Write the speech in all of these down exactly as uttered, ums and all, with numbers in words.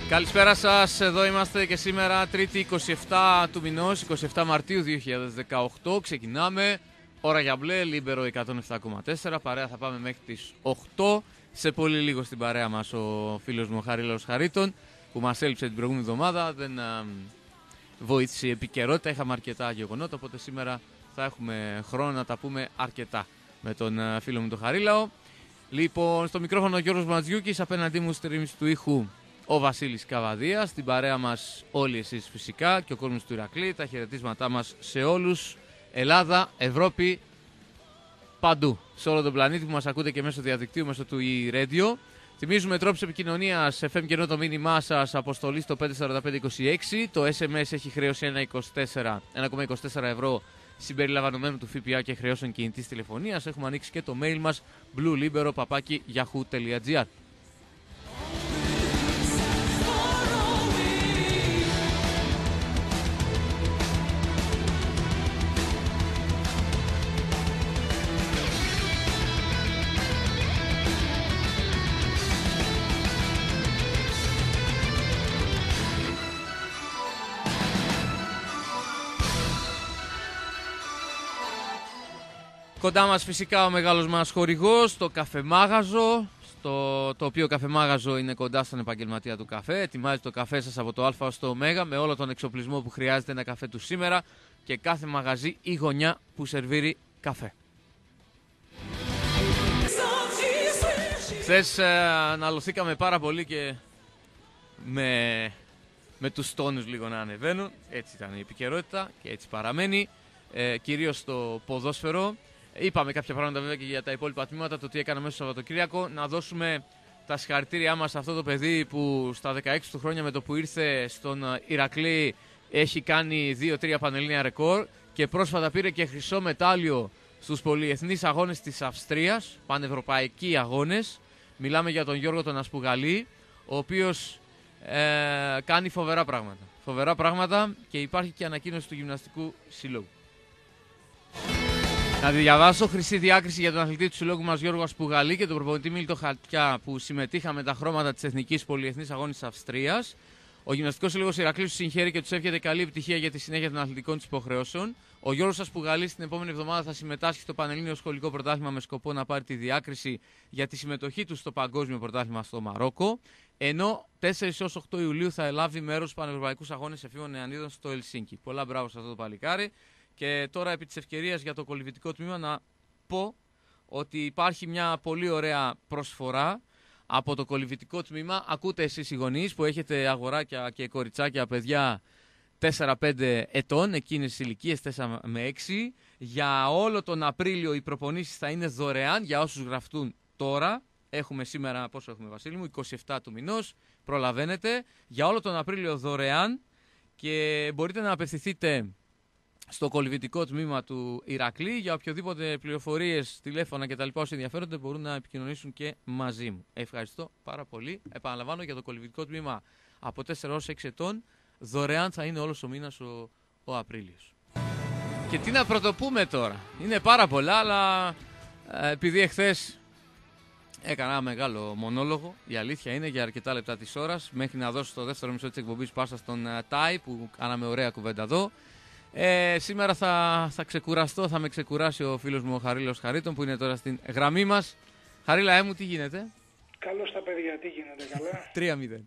Καλησπέρα σας, εδώ είμαστε και σήμερα Τρίτη είκοσι επτά του μηνός, είκοσι επτά Μαρτίου δύο χιλιάδες δεκαοκτώ. Ξεκινάμε, ώρα για μπλε, Λίμπερο εκατόν επτά κόμμα τέσσερα, παρέα θα πάμε μέχρι τις οκτώ. Σε πολύ λίγο στην παρέα μας ο φίλος μου ο Χαρίλαος Χαρίτων, που μας έλειψε την προηγούμενη εβδομάδα, δεν α, βοήθησε η επικαιρότητα, είχαμε αρκετά γεγονότα, οπότε σήμερα θα έχουμε χρόνο να τα πούμε αρκετά με τον α, φίλο μου τον Χαρίλαο. Λοιπόν, στο μικρόφωνο ο Γιώργος Ματζιούκης, απέναντί μου στη ρύθμιση του ήχου ο Βασίλης Καβαδίας, στην παρέα μας όλοι εσείς φυσικά και ο κόσμος του Ηρακλή, τα χαιρετίσματά μας σε όλους, Ελλάδα, Ευρώπη, παντού, σε όλο τον πλανήτη που μας ακούτε και μέσω διαδικτύου, μέσω του e-radio. Θυμίζουμε τρόπους επικοινωνίας, εφ εμ και ενώ το μήνυμά σας, αποστολή στο πέντε τέσσερα πέντε είκοσι έξι, το ες εμ ες έχει χρέωση ένα κόμμα είκοσι τέσσερα ευρώ συμπεριλαμβανομένου του ΦΠΑ και χρεώσεων κινητής τηλεφωνίας. Έχουμε ανοίξει και το mail μας bluelibero παπάκι yahoo τελεία gr. Κοντά μας φυσικά ο μεγάλος μας χορηγός, το καφεμάγαζο, στο, το οποίο καφεμάγαζο είναι κοντά στον επαγγελματία του καφέ. Ετοιμάζει το καφέ σας από το Α ως το Ω με όλο τον εξοπλισμό που χρειάζεται ένα καφέ του σήμερα και κάθε μαγαζί ή γωνιά που σερβίρει καφέ. Χθες ε, αναλωθήκαμε πάρα πολύ και με, με τους τόνους λίγο να ανεβαίνουν. Έτσι ήταν η επικαιρότητα και έτσι παραμένει, ε, κυρίως στο ποδόσφαιρο. Είπαμε κάποια πράγματα βέβαια και για τα υπόλοιπα τμήματα, το τι έκανα μέσα στο Σαββατοκύριακο. Να δώσουμε τα συγχαρητήριά μας σε αυτό το παιδί που στα δεκαέξι του χρόνια με το που ήρθε στον Ηρακλή έχει κάνει δύο τρία πανελλήνια ρεκόρ και πρόσφατα πήρε και χρυσό μετάλλιο στους πολυεθνείς αγώνες της Αυστρίας, πανευρωπαϊκοί αγώνες. Μιλάμε για τον Γιώργο τον Ασπουγαλή, ο οποίος ε, κάνει φοβερά πράγματα. Φοβερά πράγματα και υπάρχει και ανακοίνωση του Γυμναστικού Συλλόγου. Να διαβάσω χρυσή διάκριση για τον αθλητή του συλλόγου μας Γιώργο Ασπουγαλή και τον προπονητή Μίλτο Χατιά που συμμετείχαν με τα χρώματα της Εθνικής Πολυεθνής Αγώνης της Αυστρίας. Ο Γυμναστικός Σύλλογος Ηρακλής τους συγχαίρει και τους εύχεται καλή επιτυχία για τη συνέχεια των αθλητικών τους υποχρεώσεων. Ο Γιώργος Ασπουγαλής την επόμενη εβδομάδα θα συμμετάσχει στο Πανελλήνιο Σχολικό Πρωτάθλημα με σκοπό να πάρει τη διάκριση για τη συμμετοχή του στο Παγκόσμιο Πρωτάθλημα στο Μαρόκο. Ενώ τέσσερις έως οκτώ Ιουλίου θα ελάβει μέρος στους Πανευρωπαϊκούς Αγώνες Εφήβων Νεανίδων στο Ελσίνκι. Πολλά μπράβο σε αυτό το παλικάρι. Και τώρα επί της ευκαιρίας για το κολυβητικό τμήμα να πω ότι υπάρχει μια πολύ ωραία προσφορά από το κολυβητικό τμήμα. Ακούτε εσείς οι γονείς που έχετε αγοράκια και κοριτσάκια, παιδιά τέσσερα πέντε ετών, εκείνες τις ηλικίες τέσσερα με έξι. Για όλο τον Απρίλιο οι προπονήσεις θα είναι δωρεάν για όσους γραφτούν τώρα. Έχουμε σήμερα, πόσο έχουμε Βασίλη μου, είκοσι επτά του μηνός, προλαβαίνετε. Για όλο τον Απρίλιο δωρεάν και μπορείτε να απευθυνθείτε στο κολυβητικό τμήμα του Ηρακλή. Για οποιοδήποτε πληροφορίες, τηλέφωνα κτλ. Όσοι ενδιαφέρονται μπορούν να επικοινωνήσουν και μαζί μου. Ευχαριστώ πάρα πολύ. Επαναλαμβάνω, για το κολυβητικό τμήμα από τέσσερα έως έξι ετών δωρεάν θα είναι όλος ο μήνας ο, ο Απρίλιος. Και τι να πρωτοπούμε τώρα. Είναι πάρα πολλά, αλλά ε, επειδή εχθές έκανα ένα μεγάλο μονόλογο, η αλήθεια είναι, για αρκετά λεπτά της ώρας, μέχρι να δώσω το δεύτερο μισό της εκπομπής πάσα στον uh, Τάι που κάναμε ωραία κουβέντα εδώ. Ε, σήμερα θα, θα ξεκουραστώ, θα με ξεκουράσει ο φίλος μου ο Χαρίλαος Χαρίτων που είναι τώρα στην γραμμή μας. Χαρίλα, ε, μου, τι γίνεται? Καλώς τα παιδιά, τι γίνεται, καλά? τρία μηδέν.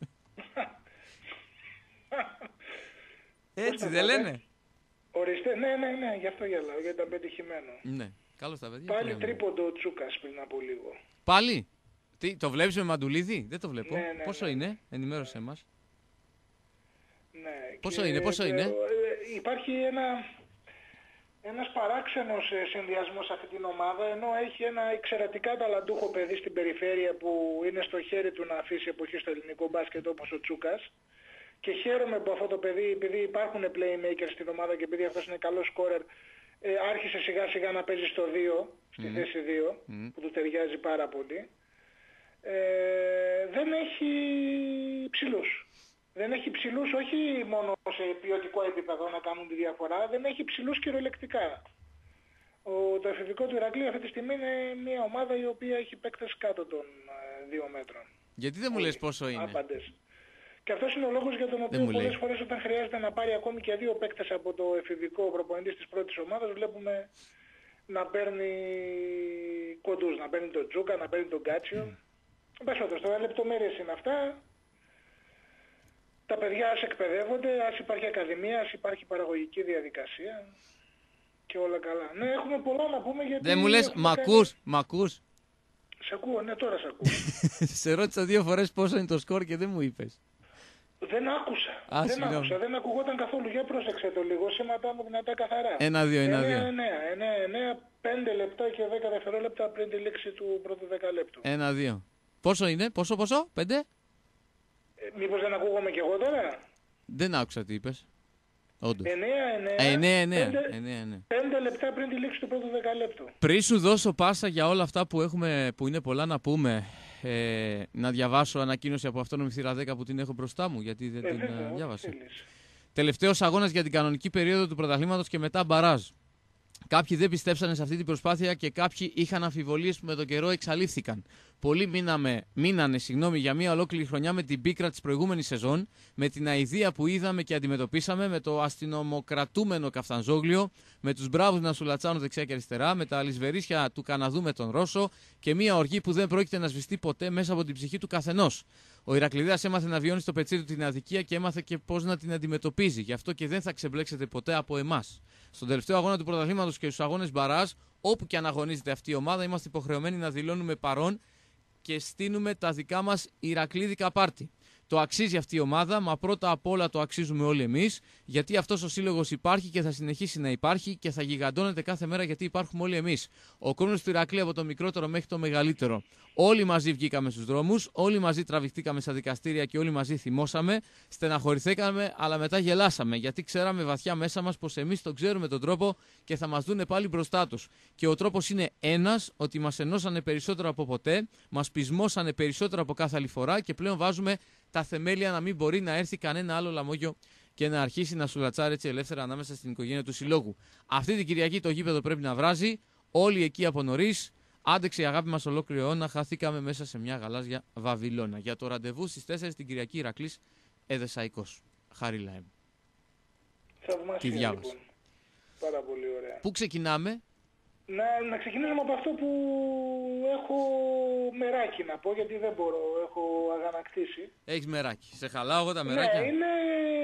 Έτσι δεν λένε? Ορίστε, ναι, ναι, ναι, γι' αυτό γελάω, γιατί ήταν πετυχημένο. Ναι, καλώς τα παιδιά. Πάλι τρίποντο ο Τσούκας πριν από λίγο. Πάλι? Τι, το βλέπεις με Μαντουλίδη? Δεν το βλέπω. Ναι, ναι, πόσο ναι. είναι? Ενημέρωσέ μας. Ναι. Πόσο και, είναι, πόσο και, είναι? Ε, υπάρχει ένα, ένας παράξενος συνδυασμός σε αυτή την ομάδα, ενώ έχει ένα εξαιρετικά ταλαντούχο παιδί στην περιφέρεια που είναι στο χέρι του να αφήσει εποχή στο ελληνικό μπάσκετ όπως ο Τσούκας. Και χαίρομαι που αυτό το παιδί, επειδή υπάρχουν playmakers στην ομάδα και επειδή αυτός είναι καλός scorer, ε, άρχισε σιγά σιγά να παίζει στο δύο, στη mm. θέση δύο, mm. που του ταιριάζει πάρα πολύ. Ε, δεν έχει ψηλούς. Δεν έχει ψηλούς όχι μόνο σε ποιοτικό επίπεδο να κάνουν τη διαφορά, δεν έχει ψηλούς κυριολεκτικά. Ο, το εφηβικό του Ηρακλή αυτή τη στιγμή είναι μια ομάδα η οποία έχει παίκτες κάτω των ε, δύο μέτρων. Γιατί δεν μου λες πόσο είναι? Άπαντες. Και αυτός είναι ο λόγος για τον οποίο πολλές φορές όταν χρειάζεται να πάρει ακόμη και δύο παίκτες από το εφηβικό προπονητής της πρώτης ομάδας, βλέπουμε να παίρνει κοντούς, να παίρνει τον Τζούκα, να παίρνει τον Γκάτσιο. Mm. Πες τώρα, λεπτομέρειες είναι αυτά. Τα παιδιά ας εκπαιδεύονται, ας υπάρχει ακαδημία, ας υπάρχει παραγωγική διαδικασία και όλα καλά. Ναι, έχουμε πολλά να πούμε γιατί... Δεν μου λες, μ' ακούς, κάνει... μ' ακούς. Σε ακούω, ναι, τώρα σε ακούω. Σε ρώτησα δύο φορές πόσο είναι το σκορ και δεν μου είπες. Δεν άκουσα. Α, δεν άκουσα, δεν ακουγόταν καθόλου. Για πρόσεξε το λίγο, σήματα μου δυνατά καθαρά. Ένα-δύο, ένα-δύο. εννέα, πέντε λεπτά και δέκα δευτερόλεπτα πριν τη λήξη του πρώτου δεκαλέπτου. Ένα-δύο. Πόσο είναι, πόσο, πόσο, πέντε? Ε, μήπως δεν ακούγομαι κι εγώ τώρα? Δεν άκουσα τι είπες. Όντως. εννέα εννέα. πέντε λεπτά πριν τη λήξη του πρώτου δεκαλέπτου. Πριν σου δώσω πάσα για όλα αυτά που, έχουμε, που είναι πολλά να πούμε, ε, να διαβάσω ανακοίνωση από αυτόν Θύρα δέκα που την έχω μπροστά μου, γιατί δεν ε, την βέβαια, διάβασα. Τελευταίος αγώνας για την κανονική περίοδο του πρωταθλήματος και μετά μπαράζ. Κάποιοι δεν πιστέψανε σε αυτή την προσπάθεια και κάποιοι είχαν αμφιβολίες που με τον καιρό εξαλείφθηκαν. Πολλοί μείναμε, μείνανε συγγνώμη, για μια ολόκληρη χρονιά με την πίκρα της προηγούμενης σεζόν, με την αηδία που είδαμε και αντιμετωπίσαμε, με το αστυνομοκρατούμενο Καφτανζόγλιο, με τους μπράβους να σου λατσάνουν δεξιά και αριστερά, με τα αλυσβερίσια του Καναδού με τον Ρώσο και μια οργή που δεν πρόκειται να σβηστεί ποτέ μέσα από την ψυχή του καθενός. Ο Ηρακλειδέας έμαθε να βιώνει στο πετσί του την αδικία και έμαθε και πώς να την αντιμετωπίζει. Γι' αυτό και δεν θα ξεμπλέξετε ποτέ από εμάς. Στον τελευταίο αγώνα του πρωταθλήματος και στους αγώνες μπαράζ, όπου και αν αγωνίζεται αυτή η ομάδα, είμαστε υποχρεωμένοι να δηλώνουμε παρόν και στείνουμε τα δικά μας ηρακλήδικα πάρτι. Το αξίζει αυτή η ομάδα, μα πρώτα απ' όλα το αξίζουμε όλοι εμείς, γιατί αυτός ο σύλλογος υπάρχει και θα συνεχίσει να υπάρχει και θα γιγαντώνεται κάθε μέρα γιατί υπάρχουμε όλοι εμείς. Ο κόσμος του Ηρακλή από το μικρότερο μέχρι το μεγαλύτερο. Όλοι μαζί βγήκαμε στους δρόμους, όλοι μαζί τραβηχτήκαμε στα δικαστήρια και όλοι μαζί θυμώσαμε, στεναχωρηθήκαμε αλλά μετά γελάσαμε γιατί ξέραμε βαθιά μέσα μας πως εμείς τον ξέρουμε τον τρόπο και θα μας δούνε πάλι μπροστά τους. Και ο τρόπος είναι ένας, ότι μας ενώσανε περισσότερο από ποτέ, μας πεισμώσανε περισσότερο από κάθε άλλη φορά και πλέον βάζουμε τα θεμέλια να μην μπορεί να έρθει κανένα άλλο λαμόγιο και να αρχίσει να σουλατσάρει έτσι ελεύθερα ανάμεσα στην οικογένεια του συλλόγου. Αυτή την Κυριακή το γήπεδο πρέπει να βράζει, όλοι εκεί από νωρίς. Άντεξε η αγάπη μας ολόκληρο αιώνα, χαθήκαμε μέσα σε μια γαλάζια Βαβυλώνα. Για το ραντεβού στις τέσσερις την Κυριακή Ηρακλής Εδεσσαϊκός. Χάρη Λάιμ. Θαυμάσια, τη διάβασα. Λοιπόν. Πάρα πολύ ωραία. Πού ξεκινάμε? Να, να ξεκινήσουμε από αυτό που έχω μεράκι να πω, γιατί δεν μπορώ, έχω αγανακτήσει. Έχεις μεράκι. Σε χαλάω εγώ τα μεράκια. Ναι, είναι,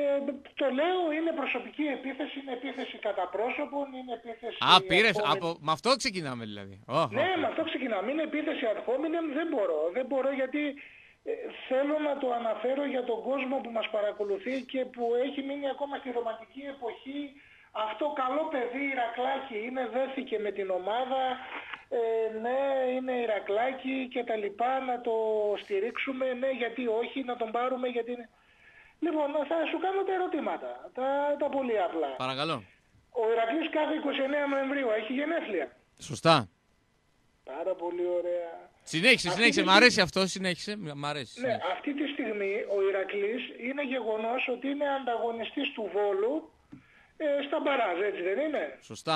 το λέω, είναι προσωπική επίθεση, είναι επίθεση κατά πρόσωπον, είναι επίθεση... Α, πήρες, από, με αυτό ξεκινάμε δηλαδή. Oh, ναι, okay. με αυτό ξεκινάμε. Είναι επίθεση ad hominem, δεν μπορώ. Δεν μπορώ γιατί ε, θέλω να το αναφέρω για τον κόσμο που μας παρακολουθεί και που έχει μείνει ακόμα στη ρομαντική εποχή. Αυτό καλό παιδί Ηρακλάκι είναι, δέθηκε με την ομάδα, ε, ναι είναι Ηρακλάκι και τα λοιπά, να το στηρίξουμε, ναι γιατί όχι, να τον πάρουμε γιατί... Λοιπόν, θα σου κάνω τα ερωτήματα, τα, τα πολύ απλά. Παρακαλώ. Ο Ηρακλής κάθε εικοστή ενάτη Νοεμβρίου έχει γενέθλια. Σωστά. Πάρα πολύ ωραία. Συνέχισε, συνέχισε, μ' αρέσει αυτό, συνέχισε, μ' αρέσει. Ναι, συνέχισε. Αυτή τη στιγμή ο Ηρακλής είναι γεγονός ότι είναι ανταγωνιστής του Βόλου Ε, στα μπαράζ, έτσι δεν είναι? Σωστά.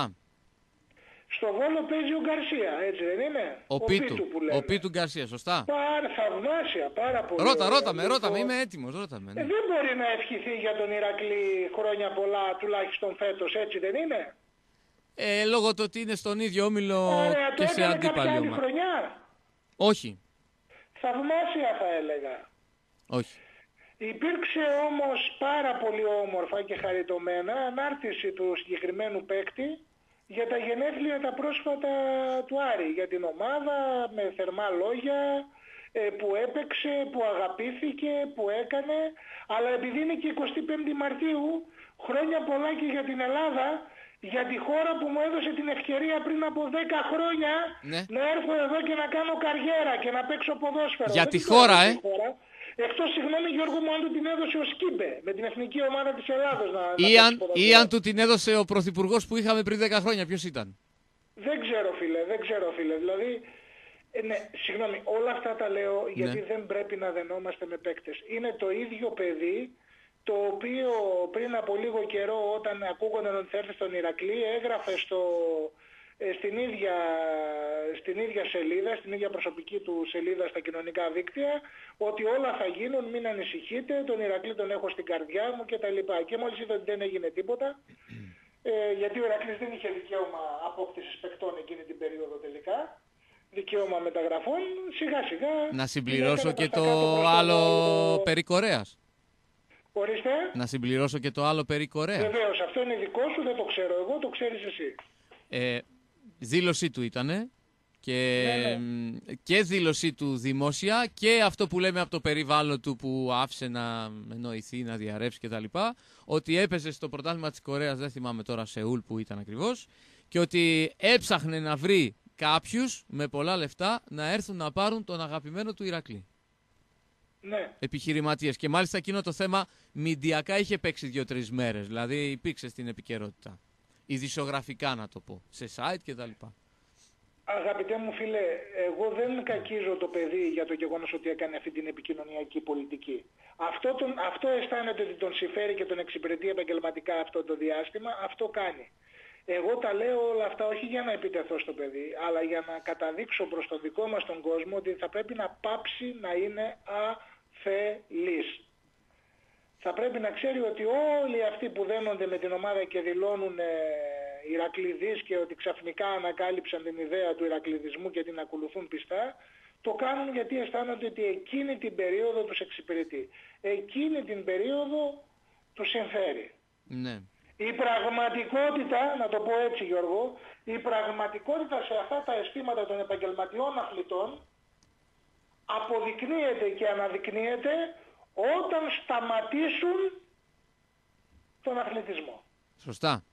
Στο Βόλο παίζει ο Γκαρσία, έτσι δεν είναι? Ο, ο Πίτου, Πίτου που λέμε. Ο Πίτου Γκαρσία, σωστά. Πάρα θαυμάσια, πάρα πολύ. Ρώτα, ωραία. ρώτα με, ρώτα με, είμαι έτοιμος, ρώτα με. Ναι. Ε, δεν μπορεί να ευχηθεί για τον Ηρακλή χρόνια πολλά, τουλάχιστον φέτος, έτσι δεν είναι? Ε, λόγω του ότι είναι στον ίδιο όμιλο ωραία, και σε αντίπαλο. Ωραία, το χρονιά? Όχι. Θαυμάσια θα έλεγα. Όχι. Υπήρξε όμως πάρα πολύ όμορφα και χαριτωμένα ανάρτηση του συγκεκριμένου παίκτη για τα γενέθλια τα πρόσφατα του Άρη, για την ομάδα με θερμά λόγια ε, που έπαιξε, που αγαπήθηκε, που έκανε, αλλά επειδή είναι και εικοστή πέμπτη Μαρτίου, χρόνια πολλά και για την Ελλάδα, για τη χώρα που μου έδωσε την ευκαιρία πριν από δέκα χρόνια ναι. να έρθω εδώ και να κάνω καριέρα και να παίξω ποδόσφαιρο. Για τη χώρα, ε! Χώρα. Εκτός, συγγνώμη Γιώργο μου, αν του την έδωσε ο Σκίμπε με την εθνική ομάδα της Ελλάδος να, ή, να αν, ή αν του την έδωσε ο πρωθυπουργός που είχαμε πριν δέκα χρόνια, ποιος ήταν? Δεν ξέρω φίλε, δεν ξέρω φίλε, δηλαδή, ε, ναι, συγγνώμη, όλα αυτά τα λέω γιατί ναι. δεν πρέπει να δενόμαστε με παίκτες. Είναι το ίδιο παιδί το οποίο πριν από λίγο καιρό όταν ακούγονταν ότι θα έρθει στον Ηρακλή έγραφε στο, στην ίδια, στην ίδια σελίδα, στην ίδια προσωπική του σελίδα στα κοινωνικά δίκτυα, ότι όλα θα γίνουν, μην ανησυχείτε, τον Ηρακλή τον έχω στην καρδιά μου κτλ. Και μόλις είδε ότι δεν έγινε τίποτα, ε, γιατί ο Ηρακλής δεν είχε δικαίωμα απόκτησης παικτών εκείνη την περίοδο τελικά, δικαίωμα μεταγραφών, σιγά σιγά... Να συμπληρώσω και το άλλο το... περί Κορέας. Ορίστε. Να συμπληρώσω και το άλλο περί Κορέας. Βεβαίως, αυτό είναι δικό σου, δεν το ξέρω εγώ, το ξέρεις εσύ. Ε, δήλωσή του ήτανε και, ναι, ναι. και δήλωσή του δημόσια και αυτό που λέμε από το περιβάλλον του που άφησε να εννοηθεί, να διαρρεύσει κτλ. Ότι έπαιζε στο πρωτάθλημα της Κορέας, δεν θυμάμαι τώρα Σεούλ που ήταν ακριβώς, και ότι έψαχνε να βρει κάποιους με πολλά λεφτά να έρθουν να πάρουν τον αγαπημένο του Ηρακλή. Ναι. Επιχειρηματίες. Και μάλιστα εκείνο το θέμα μηντιακά είχε παίξει δύο-τρεις μέρες. Δηλαδή υπήρξε στην επικαιρότητα. Ειδησιογραφικά να το πω. Σε site κτλ. Αγαπητέ μου φίλε, εγώ δεν κακίζω το παιδί για το γεγονός ότι έκανε αυτή την επικοινωνιακή πολιτική. Αυτό, τον, αυτό αισθάνεται ότι τον συμφέρει και τον εξυπηρετεί επαγγελματικά αυτό το διάστημα, αυτό κάνει. Εγώ τα λέω όλα αυτά όχι για να επιτεθώ στο παιδί, αλλά για να καταδείξω προς τον δικό μας τον κόσμο ότι θα πρέπει να πάψει να είναι αφελής. Θα πρέπει να ξέρει ότι όλοι αυτοί που δένονται με την ομάδα και δηλώνουν ε, Ηρακλειδείς και ότι ξαφνικά ανακάλυψαν την ιδέα του Ηρακλειδισμού και την ακολουθούν πιστά, το κάνουν γιατί αισθάνονται ότι εκείνη την περίοδο τους εξυπηρετεί. Εκείνη την περίοδο τους συμφέρει. Ναι. Η πραγματικότητα, να το πω έτσι Γιώργο, η πραγματικότητα σε αυτά τα αισθήματα των επαγγελματιών αθλητών αποδεικνύεται και αναδεικνύεται όταν σταματήσουν τον αθλητισμό. Σωστά.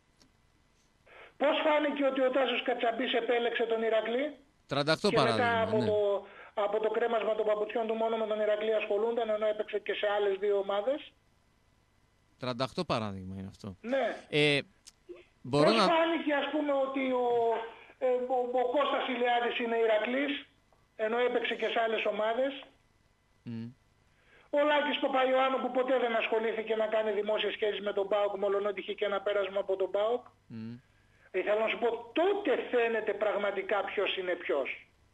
Πώς φάνηκε ότι ο Τάσος Κατσαμπής επέλεξε τον Ηρακλή τριάντα οκτώ και παράδειγμα, μετά από, ναι. το, από το κρέμασμα των παπουτσιών του μόνο με τον Ηρακλή ασχολούνταν, ενώ έπαιξε και σε άλλες δύο ομάδες. τριάντα οκτώ παράδειγμα είναι αυτό. Ναι. Ε, μπορώ Πώς να... φάνηκε ας πούμε ότι ο, ε, ο, ο Κώστας Ηλιάδης είναι Ηρακλής, ενώ έπαιξε και σε άλλες ομάδες. Mm. Ο Λάκης Παπαϊωάννου που ποτέ δεν ασχολήθηκε να κάνει δημόσιες σχέσεις με τον ΠΑΟΚ, μόλον ότι είχε και ένα πέρασμα από τον ΠΑΟΚ. Mm. Ήθελα να σου πω, τότε φαίνεται πραγματικά ποιος είναι ποιος.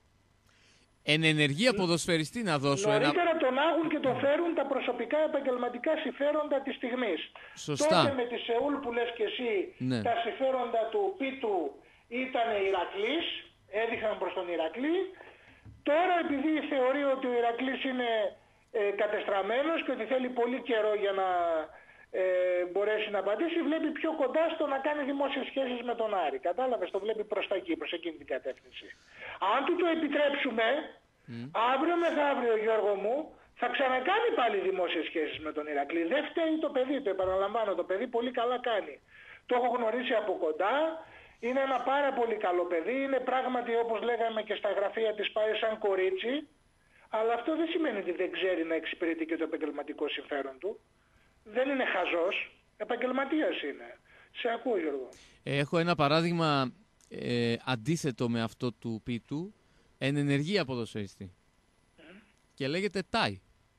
Εν ενεργεία ποδοσφαιριστή να δώσω Νωρίτερα ένα... τον άγουν και τον φέρουν τα προσωπικά επαγγελματικά συμφέροντα της στιγμής. Σωστά. Τότε με τη Σεούλ που λες και εσύ, ναι. Τα συμφέροντα του Πίτου ήταν Ηρακλής, έδειχναν προς τον Ηρακλή. Τώρα επειδή θεωρεί ότι ο Ηρακλής είναι ε, κατεστραμμένος και ότι θέλει πολύ καιρό για να ε, μπορέσει να απαντήσει, βλέπει πιο κοντά στο να κάνει δημόσιες σχέσεις με τον Άρη. Κατάλαβες, το βλέπει προς τα εκεί, προς εκείνη την κατεύθυνση. Αν του το επιτρέψουμε, mm. αύριο μεθαύριο Γιώργο μου, θα ξανακάνει πάλι δημόσιες σχέσεις με τον Ηρακλή. Δεν φταίει το παιδί, το επαναλαμβάνω, το παιδί πολύ καλά κάνει. Το έχω γνωρίσει από κοντά, είναι ένα πάρα πολύ καλό παιδί, είναι πράγματι όπως λέγαμε και στα γραφεία της πάει σαν κορίτσι, αλλά αυτό δεν σημαίνει ότι δεν ξέρει να εξυπηρετεί και το επαγγελματικό συμφέρον του. Δεν είναι χαζός, επαγγελματίας είναι. Σε ακούω Γιώργο. Έχω ένα παράδειγμα ε, αντίθετο με αυτό του Πίτου, εν ενεργεία ποδοσφαιριστή. Mm. Και λέγεται Τάι.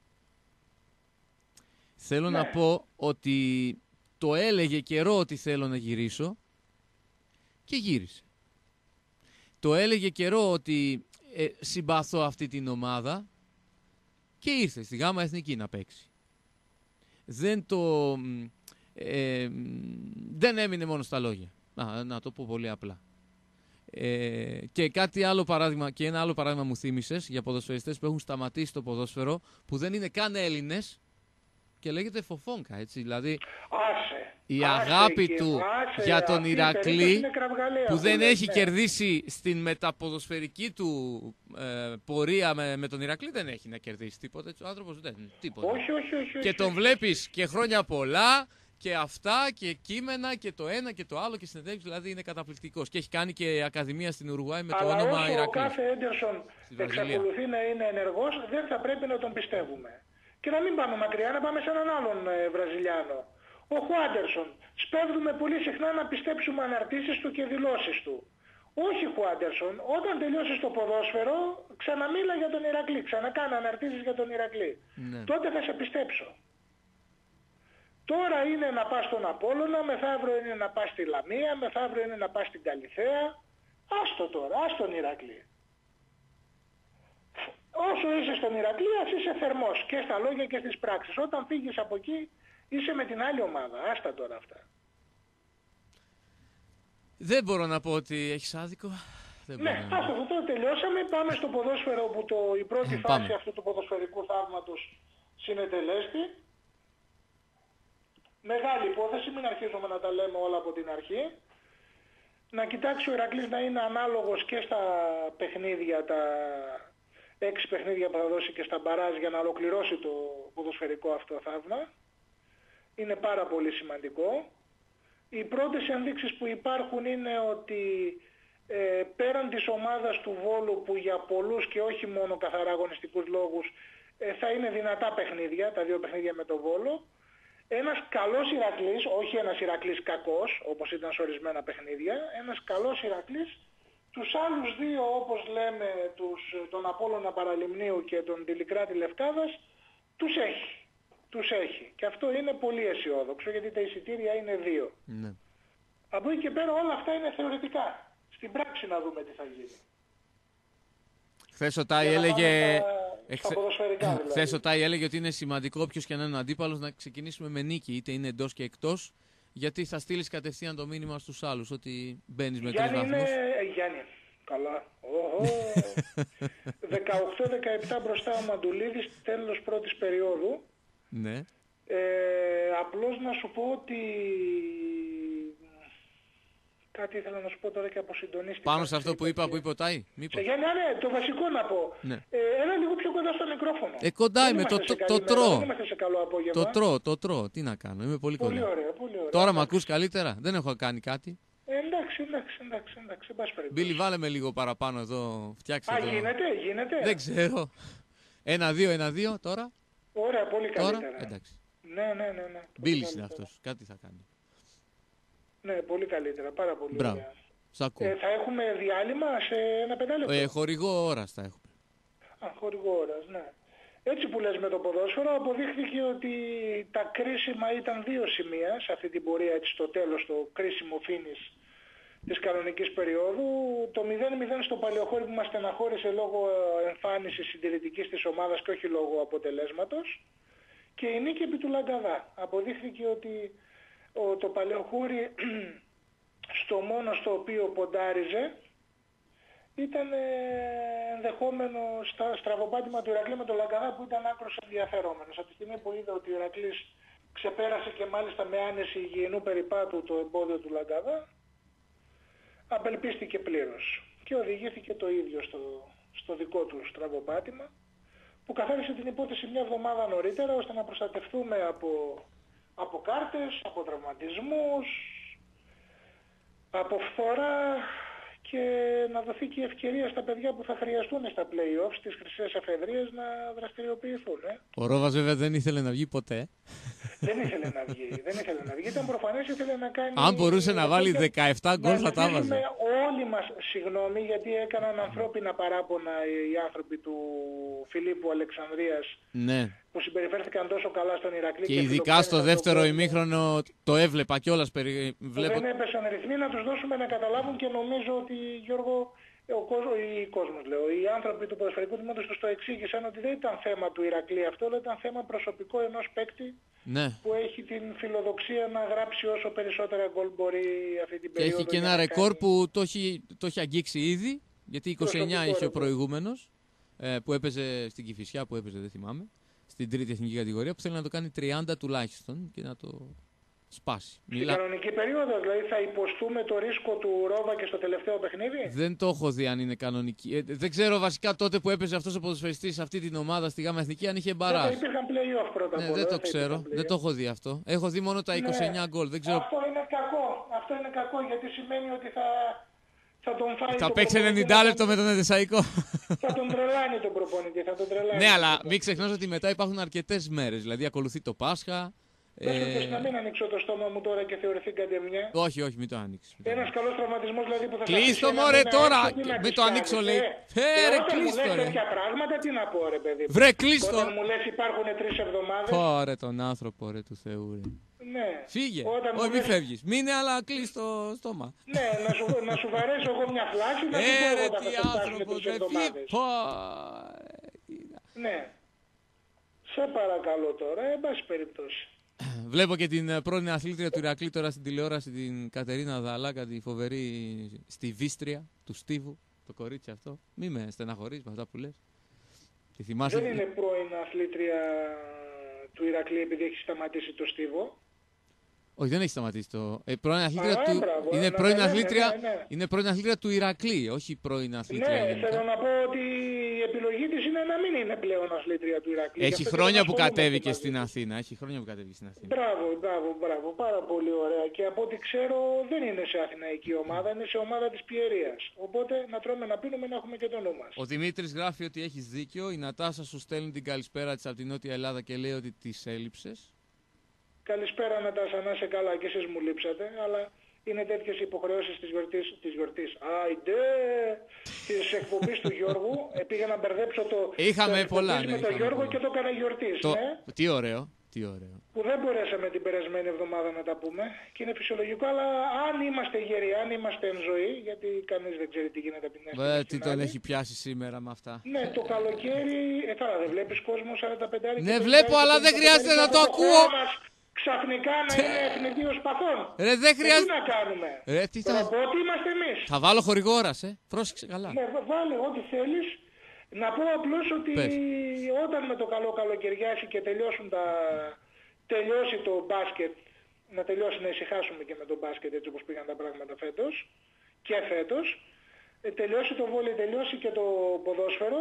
Θέλω ναι. να πω ότι το έλεγε καιρό ότι θέλω να γυρίσω και γύρισε. Το έλεγε καιρό ότι ε, συμπαθώ αυτή την ομάδα και ήρθε στη Γάμα Εθνική να παίξει. Δεν το... Ε, δεν έμεινε μόνο στα λόγια. Να, να το πω πολύ απλά. Ε, και κάτι άλλο παράδειγμα, και ένα άλλο παράδειγμα μου θύμισες για ποδοσφαιριστές που έχουν σταματήσει το ποδόσφαιρο, που δεν είναι καν Έλληνες και λέγεται Φοφόνκα, έτσι. Δηλαδή άσε, η άσε, αγάπη και, του άσε, για τον Ηρακλή, που δεν έχει ναι. κερδίσει στην μεταποδοσφαιρική του ε, πορεία με, με τον Ηρακλή, δεν έχει να κερδίσει τίποτα. Έτσι, ο άνθρωπος δεν, τίποτα. Όχι, όχι, όχι, και όχι, τον όχι. βλέπεις και χρόνια πολλά και αυτά και κείμενα και το ένα και το άλλο και συνεντεύξεις, δηλαδή είναι καταπληκτικός. Και έχει κάνει και ακαδημία στην Ουρουγουάη με αλλά το όνομα όσο Ηρακλής. ο κάθε Έντερσον εξακολουθεί να είναι ενεργός, δεν θα πρέπει να τον πιστεύουμε. Και να μην πάμε μακριά, να πάμε σε έναν άλλον ε, Βραζιλιάνο. Ο Χουάντερσον. Σπέβδουμε πολύ συχνά να πιστέψουμε αναρτήσεις του και δηλώσεις του. Όχι Χουάντερσον, όταν τελειώσεις το ποδόσφαιρο, ξαναμίλα για τον Ηρακλή, ξανακάνε αναρτήσεις για τον Ηρακλή. Ναι. Τότε θα σε πιστέψω. Τώρα είναι να πας στον Απόλλωνα, μεθαύριο είναι να πας στη Λαμία, μεθαύριο είναι να πας στην Καλιθέα. Άστο τώρα, άστο τον Ηρακλή. Όσο είσαι στον Ηρακλή, ας είσαι θερμός και στα λόγια και στις πράξεις. Όταν φύγεις από εκεί, είσαι με την άλλη ομάδα. Άστα τώρα αυτά. Δεν μπορώ να πω ότι έχεις άδικο. Δεν Ναι, μπορώ να... άστο, αυτό τελειώσαμε. Πάμε στο ποδόσφαιρο που το, η πρώτη Ε, φάση πάμε. αυτού του ποδοσφαιρικού θαύματος συνετελέστη. Μεγάλη υπόθεση, μην αρχίζουμε να τα λέμε όλα από την αρχή. Να κοιτάξει ο Ηρακλής να είναι ανάλογος και στα παιχνίδια, τα έξι παιχνίδια που θα δώσει και στα μπαράζ για να ολοκληρώσει το ποδοσφαιρικό αυτό θαύμα. Είναι πάρα πολύ σημαντικό. Οι πρώτες ενδείξεις που υπάρχουν είναι ότι ε, πέραν της ομάδας του Βόλου, που για πολλούς και όχι μόνο καθαρά αγωνιστικούς λόγους ε, θα είναι δυνατά παιχνίδια, τα δύο παιχνίδια με το Βόλο, ένας καλός Ηρακλής, όχι ένας Ηρακλής κακός όπως ήταν σε ορισμένα παιχνίδια, ένας καλός Ηρακλής τους άλλους δύο, όπως λέμε, τους, τον Απόλλωνα Παραλιμνίου και τον Τιλικράτη Λευκάδας, τους έχει. Τους έχει. Και αυτό είναι πολύ αισιόδοξο, γιατί τα εισιτήρια είναι δύο. Ναι. Από εκεί και πέρα όλα αυτά είναι θεωρητικά. Στην πράξη να δούμε τι θα γίνει. Χθες ο Τάι Για να έλεγε... πάμε στα- στα ποδοσφαιρικά, δηλαδή. Χθες ο Τάι έλεγε ότι είναι σημαντικό όποιος και να είναι ο αντίπαλος να ξεκινήσουμε με νίκη, είτε είναι εντός και εκτός, γιατί θα στείλεις κατευθείαν το μήνυμα στους άλλους ότι μπαίνεις με τρεις Γιάννη βαθμούς. είναι... ε, Γιάννη. Καλά. Οχο. δεκαοκτώ δεκαεπτά μπροστά ο Μαντουλίδης, τέλος πρώτης περίοδου. Ναι. Ε, απλώς να σου πω ότι... Κάτι ήθελα να σου πω τώρα και αποσυντονίστηκα. Πάνω σε αυτό που είπα, που είπε ο Τάι. Σε Μήπως. Γιάννη, α, ναι, το βασικό να πω. Ναι. Ε, έλα λίγο πιο κοντά στο μικρόφωνο. Ε, κοντά Δεν είμαι, είμαστε το- σε το- καλή το μέρα, τρώω. Δεν είμαστε σε καλό απόγευμα. Το τρώω, το τρώω. Τι να κάνω, είμαι πολύ Πολύ κοντά. ωραία, πολύ ωραία. Τώρα με Εντάξει. ακούς καλύτερα, δεν έχω κάνει κάτι. Ε, εντάξει, εντάξει, εντάξει, εντάξει, εν πάση περιπτώσει. Μπίλι, βάλε με λίγο παραπάνω εδώ, φτιάξε Α, εδώ. γίνεται, γίνεται. Δεν ξέρω. Ένα-δύο, ένα-δύο τώρα. Ωραία, πολύ Τώρα, καλύτερα. εντάξει. Ναι, ναι, ναι. ναι. Πολύ Μπίλις είναι καλύτερα. αυτός, κάτι θα κάνει. Ναι, πολύ καλύτερα, πάρα πολύ Μπράβο. ωραία. Σ' ακούω. Ε, θα έχουμε διάλειμμα σε ένα πεντάλεπτο. Ε, χορηγό ώρας θα έχουμε. Α, χορηγό ώρας, ναι. Έτσι που λες με το ποδόσφαιρο, αποδείχθηκε ότι τα κρίσιμα ήταν δύο σημεία σε αυτή την πορεία, έτσι στο τέλος, το κρίσιμο finish της κανονικής περίοδου. Το μηδέν μηδέν στο Παλαιοχώρι που μας στεναχώρησε λόγω εμφάνισης συντηρητικής της ομάδας και όχι λόγω αποτελέσματος. Και η νίκη επί του Λαγκαδά. Αποδείχθηκε ότι ο, το Παλαιοχώρι στο μόνο στο οποίο ποντάριζε ήταν ε, ενδεχόμενο στα στραβοπάτημα του Ηρακλή με τον Λαγκαδά, που ήταν άκρως ενδιαφερόμενος. Από τη στιγμή που είδα ότι ο Ηρακλής ξεπέρασε και μάλιστα με άνεση υγιεινού περιπάτου το εμπόδιο του Λαγκαδά, απελπίστηκε πλήρως και οδηγήθηκε το ίδιο στο, στο δικό του στραβοπάτημα, που καθάρισε την υπόθεση μια εβδομάδα νωρίτερα ώστε να προστατευτούμε από, από κάρτες, από τραυματισμούς, από φθορά, και να δοθεί και η ευκαιρία στα παιδιά που θα χρειαστούν στα play-offs, στις χρυσές εφεδρίες, να δραστηριοποιηθούν. Ε. Ο Ρόβας βέβαια δεν ήθελε να βγει ποτέ. Δεν ήθελε να βγει, δεν ήθελε να βγει. Ήταν προφανές, ήθελε να κάνει... Αν μπορούσε να βάλει δεκαεπτά γκολ θα τα ζητήσουμε έβαζε. όλοι μας συγγνώμη, γιατί έκαναν ανθρώπινα παράπονα οι άνθρωποι του Φιλίππου Αλεξανδρίας, Ναι. που συμπεριφέρθηκαν τόσο καλά στον Ηρακλή. Και ειδικά στο δεύτερο ημίχρονο το έβλεπα κιόλας. Περι... Βλέπω... Δεν έπεσαν ρυθμοί, να τους δώσουμε να καταλάβουν, και νομίζω ότι, Γιώργο, ο κόσμος, οι κόσμος λέω, οι άνθρωποι του ποδοσφαιρικού τμήματος τους το εξήγησαν ότι δεν ήταν θέμα του Ηρακλή αυτό, αλλά ήταν θέμα προσωπικό ενός παίκτη, Ναι. που έχει την φιλοδοξία να γράψει όσο περισσότερα γκολ μπορεί αυτή την Και περίοδο. έχει και για ένα να ρεκόρ κάνει... που το έχει, το έχει αγγίξει ήδη, γιατί είκοσι εννιά Προσωπικό είχε ο ρεκόρ. προηγούμενος, ε, που έπαιζε στην Κηφισιά, που έπαιζε δεν θυμάμαι, στην τρίτη εθνική κατηγορία, που θέλει να το κάνει τριάντα τουλάχιστον και να το σπάσει. Στην Μιλά... κανονική περίοδο, δηλαδή θα υποστούμε το ρίσκο του Ρόβα και στο τελευταίο παιχνίδι. Δεν το έχω δει αν είναι κανονική. Ε, δεν ξέρω βασικά τότε που έπαιζε αυτός ο ποδοσφαιριστής σε αυτή την ομάδα στη ΓΑΜΑ Εθνική αν είχε Δεν θα μπαράζ. υπήρχαν play-off πρώτα απ' Ναι, όλα. δεν το θα ξέρω. υπήρχαν Δεν το play-off. έχω δει αυτό. Έχω δει μόνο τα είκοσι εννιά Ναι. γκολ. Δεν ξέρω. Αυτό είναι κακό. Αυτό είναι κακό, γιατί σημαίνει ότι θα, θα τον φάει. Θα τον παίξει προπονητή, ενενήντα θα λεπτό τον- με τον Εδεσαϊκό. Θα τον τρελάνει τον προπονητή, θα τον τρελάνει. Ναι, αλλά μην ξεχνάς ότι μετά υπάρχουν αρκετές μέρες. Δηλαδή ακολουθεί το Πάσχα. Πες μου και Ε... να μην ανοίξω το στόμα μου τώρα και θεωρηθεί καντεμιά. Όχι, όχι, μην το ανοίξεις. μην το Ένας ανοίξεις. καλός τραυματισμός δηλαδή που θα Κλείστο, σε αφήσει ένα μωρέ, μήνα τώρα! έξω, τι να Μην τις το ανοίξω, κάνεις, λέει. ε? Ε, Ε, ρε, όταν κλείστο, μου λες ρε. τέτοια πράγματα, τι να πω, ρε παιδί μου. Βρε, κλείστο! Όταν μου λες υπάρχουν τρεις εβδομάδες. Πω, ρε τον άνθρωπο, ρε του Θεού, ρε. Ναι. Φύγε. Όταν Όχι, μου μη λες- φεύγεις. Μείνε, αλλά κλείς το στόμα. Ναι, να σου, να σου βαρέσω εγώ μια φλάση, να σου πω Ε, εγώ ρε, όταν τι θα σε φτάσουν άνθρωπος, τρεις ρε, φύ... εβδομάδες. Πω, Ναι. Σε παρακαλώ τώρα, εν πάση περιπτώσει. Βλέπω και την ε, πρώην αθλήτρια του Ηρακλή τώρα στην τηλεόραση, την Κατερίνα Δαλάκα, τη φοβερή στη Βίστρια του Στίβου, το κορίτσι αυτό. Μη με στεναχωρείς με αυτά που λες. Τη θυμάσαι... Δεν είναι πρώην αθλήτρια του Ηρακλή επειδή έχει σταματήσει το Στίβο. Όχι, δεν έχει σταματήσει το. Ε, πρώην αθλήτρια Α, του... μπράβο, είναι, να πρώην τα λέμε, αθλήτρια... ναι, ναι. είναι πρώην αθλήτρια του Ηρακλή, όχι πρώην αθλήτρια. Ναι, γενικά. θέλω να πω ότι η επιλογή της είναι να μην είναι πλέον αθλήτρια του Ηρακλή. Γι' Έχει αυτό και χρόνια δεν που ασχολούμαστε κατέβηκε μαζί στην της. Αθήνα. Έχει χρόνια που κατέβηκε στην Αθήνα. Μπράβο, μπράβο, μπράβο. Πάρα πολύ ωραία. Και από ό,τι ξέρω δεν είναι σε αθηναϊκή ομάδα, είναι σε ομάδα της Πιερίας. Οπότε να τρώμε να πίνουμε να έχουμε και το νου μας. Ο Δημήτρης γράφει ότι έχεις δίκιο. Η Νατάσα σου στέλνει την καλησπέρα της από την Νότια Ελλάδα και λέει ότι της έλειψες. Καλησπέρα Νατάσα, να είσαι καλά και εσείς μου λείψατε, αλλά είναι τέτοιες υποχρεώσεις της γιορτής, της γιορτής. Άιντε! Της εκπομπής του Γιώργου, ε, πήγα να μπερδέψω το, Είχαμε το πολλά, εκπομπής ναι, με τον είχαμε Γιώργο πολλά. και το έκανα γιορτής, Το... ναι. Τι ωραίο, τι ωραίο. Που δεν μπορέσαμε την περασμένη εβδομάδα να τα πούμε και είναι φυσιολογικό, αλλά αν είμαστε γεροί, αν είμαστε εν ζωή, γιατί κανείς δεν ξέρει τι γίνεται από την μια Βέβαια, στιγμή τι στην τον άλλη. έχει πιάσει σήμερα με αυτά. Ναι, το καλοκαίρι, ε, καλά δεν βλέπεις κόσμο σαράντα πέντε. Ναι, βλέπω, αλλά δεν χρειάζεται να το ακούω. Ξαφνικά να είναι εθνικίος παθών. Ρε, δεν Ε, χρειάζεται. τι να κάνουμε. Ρε, τι θα... Ρομπότι είμαστε εμείς. θα βάλω χορηγόρας, ε. Πρόσεξε καλά. Ναι, βα- βάλε ό,τι θέλεις. Να πω απλώς ότι Πες. όταν με το καλό καλοκαιριάσει και τελειώσουν τα... τελειώσει το μπάσκετ, να τελειώσει να ησυχάσουμε και με το μπάσκετ έτσι όπως πήγαν τα πράγματα φέτος και φέτος, ε, τελειώσει το βόλεϊ, τελειώσει και το ποδόσφαιρο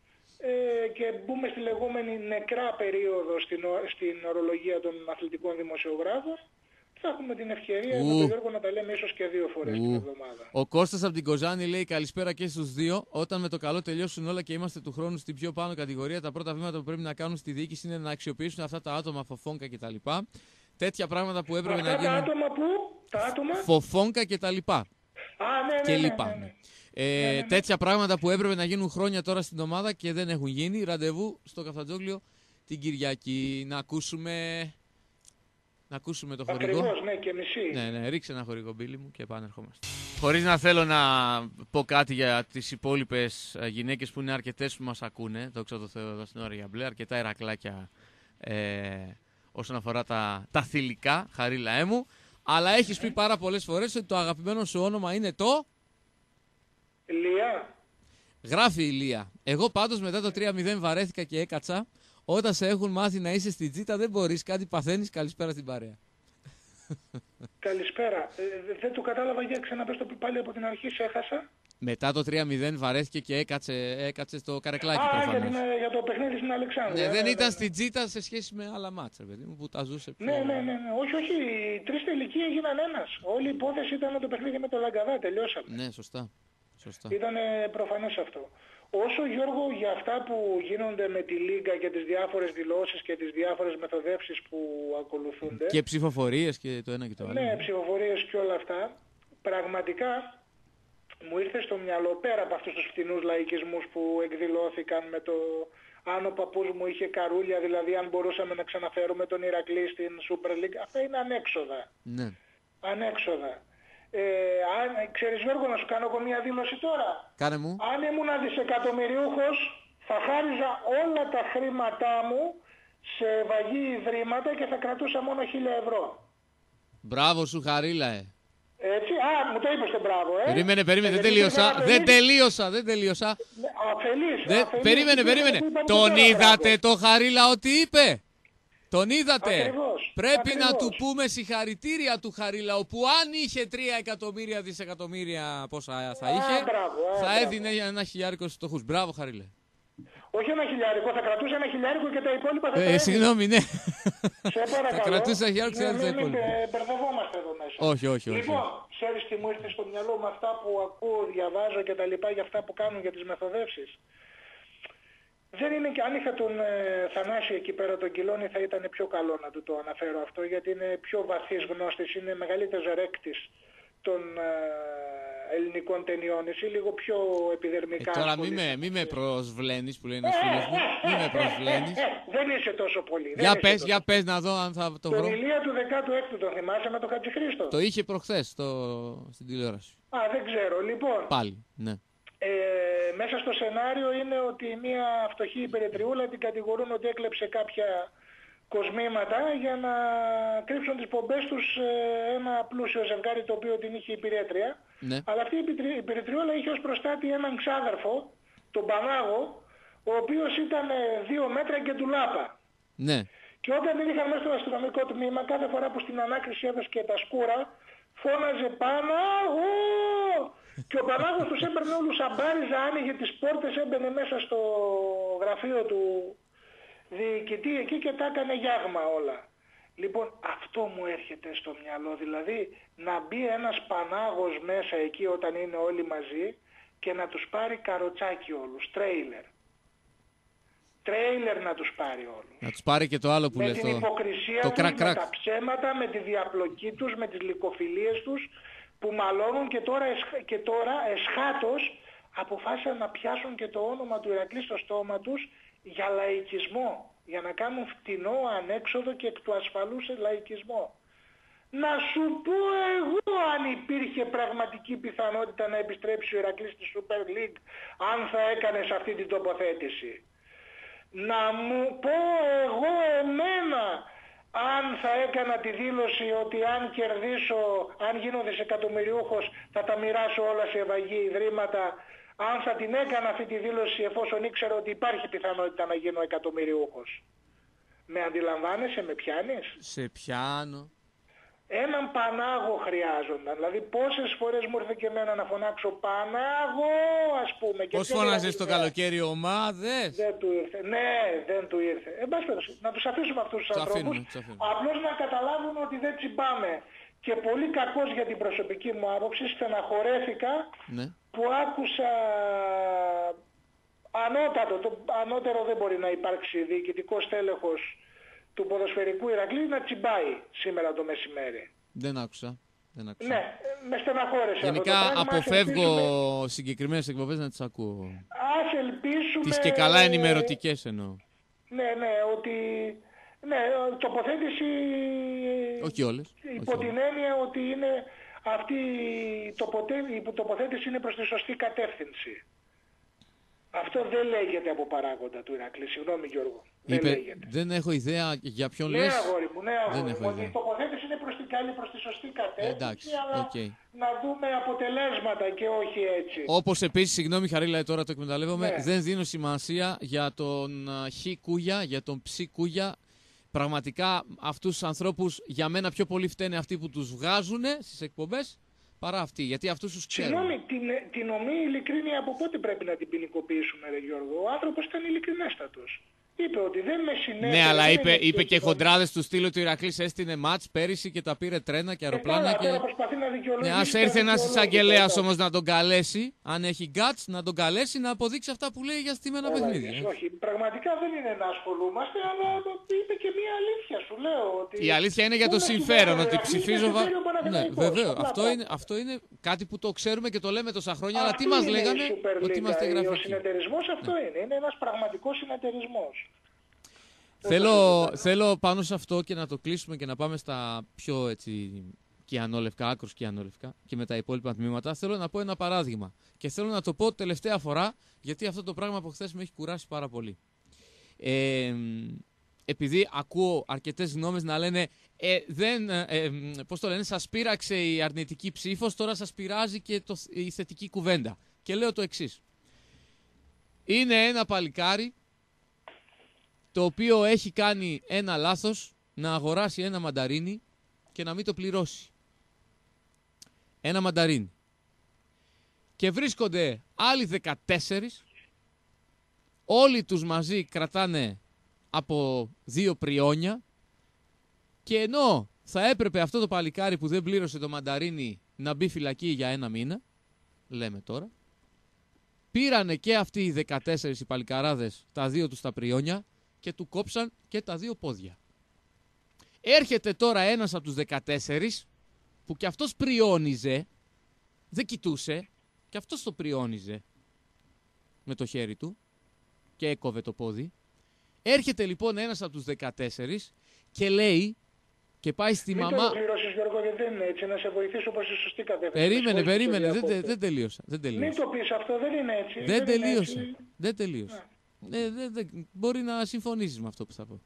ε, και μπούμε στη λεγόμενη νεκρά περίοδο στην, ο- στην ορολογία των αθλητικών δημοσιογράφων, θα έχουμε την ευκαιρία Ου. με τον Γιώργο να τα λέμε ίσως και δύο φορές την Ου. εβδομάδα. Ο Κώστας από την Κοζάνη λέει καλησπέρα και στους δύο. Όταν με το καλό τελειώσουν όλα και είμαστε του χρόνου στην πιο πάνω κατηγορία, τα πρώτα βήματα που πρέπει να κάνουν στη διοίκηση είναι να αξιοποιήσουν αυτά τα άτομα φοφόγκα κτλ. Τέτοια πράγματα που έπρεπε Αυτά να τα γίνουν. άτομα που, τα άτομα... Φοφόγκα κτλ. Α, ναι, ναι, Και ναι, λοιπά. ναι, ναι. Ε, Ναι, ναι, ναι. Τέτοια πράγματα που έπρεπε να γίνουν χρόνια τώρα στην ομάδα και δεν έχουν γίνει. Ραντεβού στο Καφτατζόγλιο την Κυριακή. Να ακούσουμε, να ακούσουμε το χορηγό. Ακριβώς, ναι, και μισή. Ναι, ναι, ρίξε ένα χορηγό μπίλι μου και επανερχόμαστε. Χωρίς να θέλω να πω κάτι για τις υπόλοιπες ε, γυναίκες που είναι αρκετές που μας ακούνε, δόξα τω Θεώ εδώ στην ώρα για μπλε, αρκετά Ηρακλάκια ε, όσον αφορά τα, τα θηλυκά, χαρίλαέ μου. Αλλά έχεις πει πάρα πολλές φορές ότι το αγαπημένο σου όνομα είναι το... Λία. Γράφει η Λία. Εγώ πάντως μετά το τρία μηδέν βαρέθηκα και έκατσα. Όταν σε έχουν μάθει να είσαι στην τζίτα δεν μπορείς, κάτι παθαίνεις, καλησπέρα στην παρέα. Καλησπέρα. Ε, δεν το κατάλαβα, για ξαναπες το πάλι από την αρχή, σε έχασα. Μετά το τρία μηδέν βαρέθηκε και έκατσε, έκατσε στο καρεκλάκι Α, για, προφανώς. την, ε, για το παιχνίδι στην Αλεξάνδρεια. Ναι, δεν ναι, ήταν ναι, στην τζίτα σε σχέση με άλλα μάτσα, παιδί μου, που τα ζούσε πιο... Ναι, ναι, ναι, ναι. Όχι, όχι. Οι τρεις τελικοί έγιναν ένας. Όλη η υπόθεση ήταν το παιχνίδι με το Λαγκαδά. Τελειώσαμε. Ναι, σωστά. σωστά. Ήταν προφανές αυτό. Όσο, Γιώργο, για αυτά που γίνονται με τη Λίγκα και τις διάφορες δηλώσεις και τις διάφορες μεθοδεύσεις που ακολουθούνται. Και ψηφοφορίες και το ένα και το άλλο. Ναι, ψηφοφορίες και όλα αυτά. Πραγματικά μου ήρθε στο μυαλό, πέρα από αυτούς τους φτηνούς λαϊκισμούς που εκδηλώθηκαν με το αν ο παππούς μου είχε καρούλια, δηλαδή αν μπορούσαμε να ξαναφέρουμε τον Ηρακλή στην Super League. Αυτά είναι ανέξοδα. Ναι. Ανέξοδα. Ε, αν, ξέρεις Γιώργο, να σου κάνω εγώ μια δήλωση τώρα. Κάνε μου. Αν ήμουν δισεκατομμυριούχος θα χάριζα όλα τα χρήματά μου σε βαγή ιδρύματα και θα κρατούσα μόνο χίλια ευρώ. Μπράβο σου, Χαρίλα, ε. Έτσι, α, μου το είπες το μπράβο, ε. Περίμενε, περίμενε, Ε, δεν γιατί τελείωσα. ήμουν Δεν αφελής. τελείωσα, δεν τελείωσα. Ναι, αφελής, Δεν... αφελής. Περίμενε, Τι περίμενε. είπα, τι Τον είπα, είδατε μπράβο. το Χαρίλα ότι είπε. Τον είδατε. Ακριβώς, Πρέπει να ακριβώς. του πούμε συγχαρητήρια του Χαρίλα, όπου αν είχε τρία εκατομμύρια δισεκατομμύρια πόσα θα Α, είχε, μπράβο, α, θα μπράβο. έδινε ένα χιλιάρικο στους φτωχούς. Μπράβο, Χαρίλε. Όχι ένα χιλιάρικο, θα κρατούσα ένα χιλιάρικο και τα υπόλοιπα θα τα Ε, έδινα. συγγνώμη, ναι. Σε παρακαλώ. Θα κρατούσα χιλιάρικο και Ναι, έδινα τα μην- μην υπόλοιπα. μπε- μπερδευόμαστε εδώ μέσα. Όχι, όχι, όχι. Λοιπόν, ξέρεις τι μου ήρθε στο μυαλό με αυτά που ακούω, διαβάζω και τα λοιπά για αυτά που κάνουν για τις μεθοδεύσεις. Δεν είναι και αν είχα τον ε, Θανάση εκεί πέρα τον Κιλόνι θα ήταν πιο καλό να του το αναφέρω αυτό, γιατί είναι πιο βαθύς γνώστης, είναι μεγαλύτερος ρέκτης των ε, ελληνικών ταινιών. Εσύ λίγο πιο επιδερμικά. Ε, τώρα μη με, μη με προσβλένεις που λέει ένας φίλος μου. Μη με προσβλένεις. Δεν είσαι τόσο πολύ. Για δεν πες, τόσο. για πες να δω αν θα το βρω. Τον Ηλία του δέκατου έκτου τον θυμάσαι με τον Χατζηχρήστο. Το είχε προχθές στο... στην τηλεόραση. Α, δεν ξέρω. Λοιπόν, Πάλι, ναι. ε, μέσα στο σενάριο είναι ότι μια φτωχή υπερετριούλα την κατηγορούν ότι έκλεψε κάποια κοσμήματα για να κρύψουν τις πομπές τους σε ένα πλούσιο ζευγάρι το οποίο την είχε υπηρέτρια. Ναι. Αλλά αυτή η υπηρετριούλα είχε ως προστάτη έναν ξάδερφο, τον Πανάγο, ο οποίος ήταν δύο μέτρα και ντουλάπα. Ναι. Και όταν την είχαν μέσα στο αστυνομικό τμήμα, κάθε φορά που στην ανάκριση έδωσε και τα σκούρα, φώναζε Πανάγο! Και ο Πανάγος τους έπαιρνε όλους αμπάριζα, άνοιγε τις πόρτες, έμπαινε μέσα στο γραφείο του διοικητή εκεί και τα έκανε γιάγμα όλα. Λοιπόν, αυτό μου έρχεται στο μυαλό, δηλαδή να μπει ένας Πανάγος μέσα εκεί όταν είναι όλοι μαζί και να τους πάρει καροτσάκι όλους, τρέιλερ. Τρέιλερ να τους πάρει όλους. Να τους πάρει και το άλλο που με λέει την το... υποκρισία το τους, κρακ, κρακ. με τα ψέματα, με τη διαπλοκή τους, με τις λυκοφιλίες τους που μαλώνουν και τώρα, εσχ... και τώρα εσχάτως αποφάσισαν να πιάσουν και το όνομα του Ηρακλή στο στόμα τους για λαϊκισμό. Για να κάνουν φτηνό, ανέξοδο και εκ του ασφαλού σε λαϊκισμό. Να σου πω εγώ αν υπήρχε πραγματική πιθανότητα να επιστρέψει ο Ηρακλής στη Super League αν θα έκανες αυτή την τοποθέτηση. Να μου πω εγώ εμένα αν θα έκανα τη δήλωση ότι αν κερδίσω, αν γίνω δισεκατομμυριούχος θα τα μοιράσω όλα σε ευαγή ιδρύματα. Αν θα την έκανα αυτή τη δήλωση εφόσον ήξερα ότι υπάρχει πιθανότητα να γίνω εκατομμυριούχος. Με αντιλαμβάνεσαι, με πιάνεις? Σε πιάνω. Έναν Πανάγο χρειάζονταν. Δηλαδή πόσες φορές μου ήρθε και εμένα να φωνάξω Πανάγο, ας πούμε. Πώς φώναζες το καλοκαίρι ομάδες? Δεν του ήρθε. Ναι, δεν του ήρθε. Εν πάση περιπτώσει, να τους αφήσουμε αυτούς τους ανθρώπους. Απλώς να καταλάβουν ότι δεν τσιμπάμε. Και πολύ κακός για την προσωπική μου άποψη, στεναχωρέθηκα ναι. που άκουσα ανώτατο, το ανώτερο δεν μπορεί να υπάρξει διοικητικό στέλεχος του ποδοσφαιρικού Ηρακλή να τσιμπάει σήμερα το μεσημέρι. Δεν άκουσα. Δεν άκουσα. Ναι, με στεναχώρεσε. Γενικά αυτό το αποφεύγω ελπίσουμε... συγκεκριμένες εκπομπές να τις ακούω. Ας ελπίσουμε... Τις και καλά ενημερωτικές εννοώ. Ναι, ναι, ότι... Ναι, τοποθέτηση... Όχι όλες. Υπό όχι την όλες. έννοια ότι είναι αυτή η τοποθέτηση είναι προς τη σωστή κατεύθυνση. Αυτό δεν λέγεται από παράγοντα του Ηρακλή. Συγγνώμη Γιώργο. Είπε, δεν λέγεται. Δεν έχω ιδέα για ποιον ναι, λες. Αγόρι μου, ναι, αγόρι μου. Ότι ιδέα. η τοποθέτηση είναι προς την καλή, προς τη σωστή κατεύθυνση. Εντάξει, αλλά okay. να δούμε αποτελέσματα και όχι έτσι. Όπως επίσης, συγγνώμη Χαρίλα, τώρα το εκμεταλλεύομαι, ναι. δεν δίνω σημασία για τον Χ Κούγια, για τον Ψ Κούγια. Πραγματικά αυτούς τους ανθρώπους για μένα πιο πολύ φταίνε αυτοί που τους βγάζουν στις εκπομπές παρά αυτοί, γιατί αυτούς τους ξέρουν. Συγγνώμη, την, την ομή ειλικρίνεια από πότε πρέπει να την ποινικοποιήσουμε, ρε Γιώργο? Ο άνθρωπος ήταν ειλικρινέστατος. Είπε ότι δεν με συνέβη. Ναι, αλλά είπε, είπε και χοντράδες του στήλου του Ηρακλής έστεινε μάτς πέρυσι και τα πήρε τρένα και αεροπλάνα. Ε, και... τώρα προσπαθεί να δικαιολογήσει. Ναι, ας έρθει ένας εισαγγελέας όμως να τον καλέσει, αν έχει guts, να τον καλέσει να αποδείξει αυτά που λέει για στημένα παιχνίδια. Όχι, όχι, πραγματικά δεν είναι να ασχολούμαστε, αλλά είπε και μία αλήθεια, σου λέω. Ότι η αλήθεια είναι για το συμφέρον, ότι ψηφίζω. Βα... Ναι, βεβαίω. Αυτό είναι, αυτό είναι κάτι που το ξέρουμε και το λέμε τόσα χρόνια, αλλά τι μας λέγανε, ότι είμαστε γραφικοί. Ο συνεταιρισμός αυτό ναι. είναι, είναι ένας πραγματικός συνεταιρισμός. Θέλω, θέλω πάνω σε αυτό και να το κλείσουμε και να πάμε στα πιο έτσι κιανόλευκα, άκρως κιανόλευκα και με τα υπόλοιπα τμήματα. Θέλω να πω ένα παράδειγμα και θέλω να το πω τελευταία φορά γιατί αυτό το πράγμα από χθες με έχει κουράσει πάρα πολύ. Ε, επειδή ακούω αρκετές γνώμες να λένε ε, δεν, ε, πώς το λένε, σας πείραξε η αρνητική ψήφος, τώρα σας πειράζει και το, η θετική κουβέντα. Και λέω το εξής. Είναι ένα παλικάρι το οποίο έχει κάνει ένα λάθος να αγοράσει ένα μανταρίνι και να μην το πληρώσει. Ένα μανταρίνι. Και βρίσκονται άλλοι δεκατέσσερις, όλοι τους μαζί κρατάνε από δύο πριόνια και ενώ θα έπρεπε αυτό το παλικάρι που δεν πλήρωσε το μανταρίνι να μπει φυλακή για ένα μήνα, λέμε τώρα, πήρανε και αυτοί οι δεκατέσσερις οι παλικαράδες τα δύο τους τα πριόνια και του κόψαν και τα δύο πόδια. Έρχεται τώρα ένας από τους δεκατέσσερις που κι αυτός πριόνιζε, δεν κοιτούσε και αυτός το πριόνιζε με το χέρι του και έκοβε το πόδι. Έρχεται λοιπόν ένας από τους δεκατέσσερις και λέει και πάει στη Μην μαμά... Μην το πληρώσεις, Γιώργο, γιατί δεν είναι έτσι, να σε βοηθήσω προς τη σωστή κατεύθυνση. Περίμενε, περίμενε, δεν, δεν, δεν τελείωσα. Δεν τελείωσα. Μην το πεις αυτό, δεν είναι έτσι. Δεν, δεν τελείωσα. Έτσι. Δεν τελείωσα. Ε, δε, δε, μπορεί να συμφωνήσεις με αυτό που θα πω.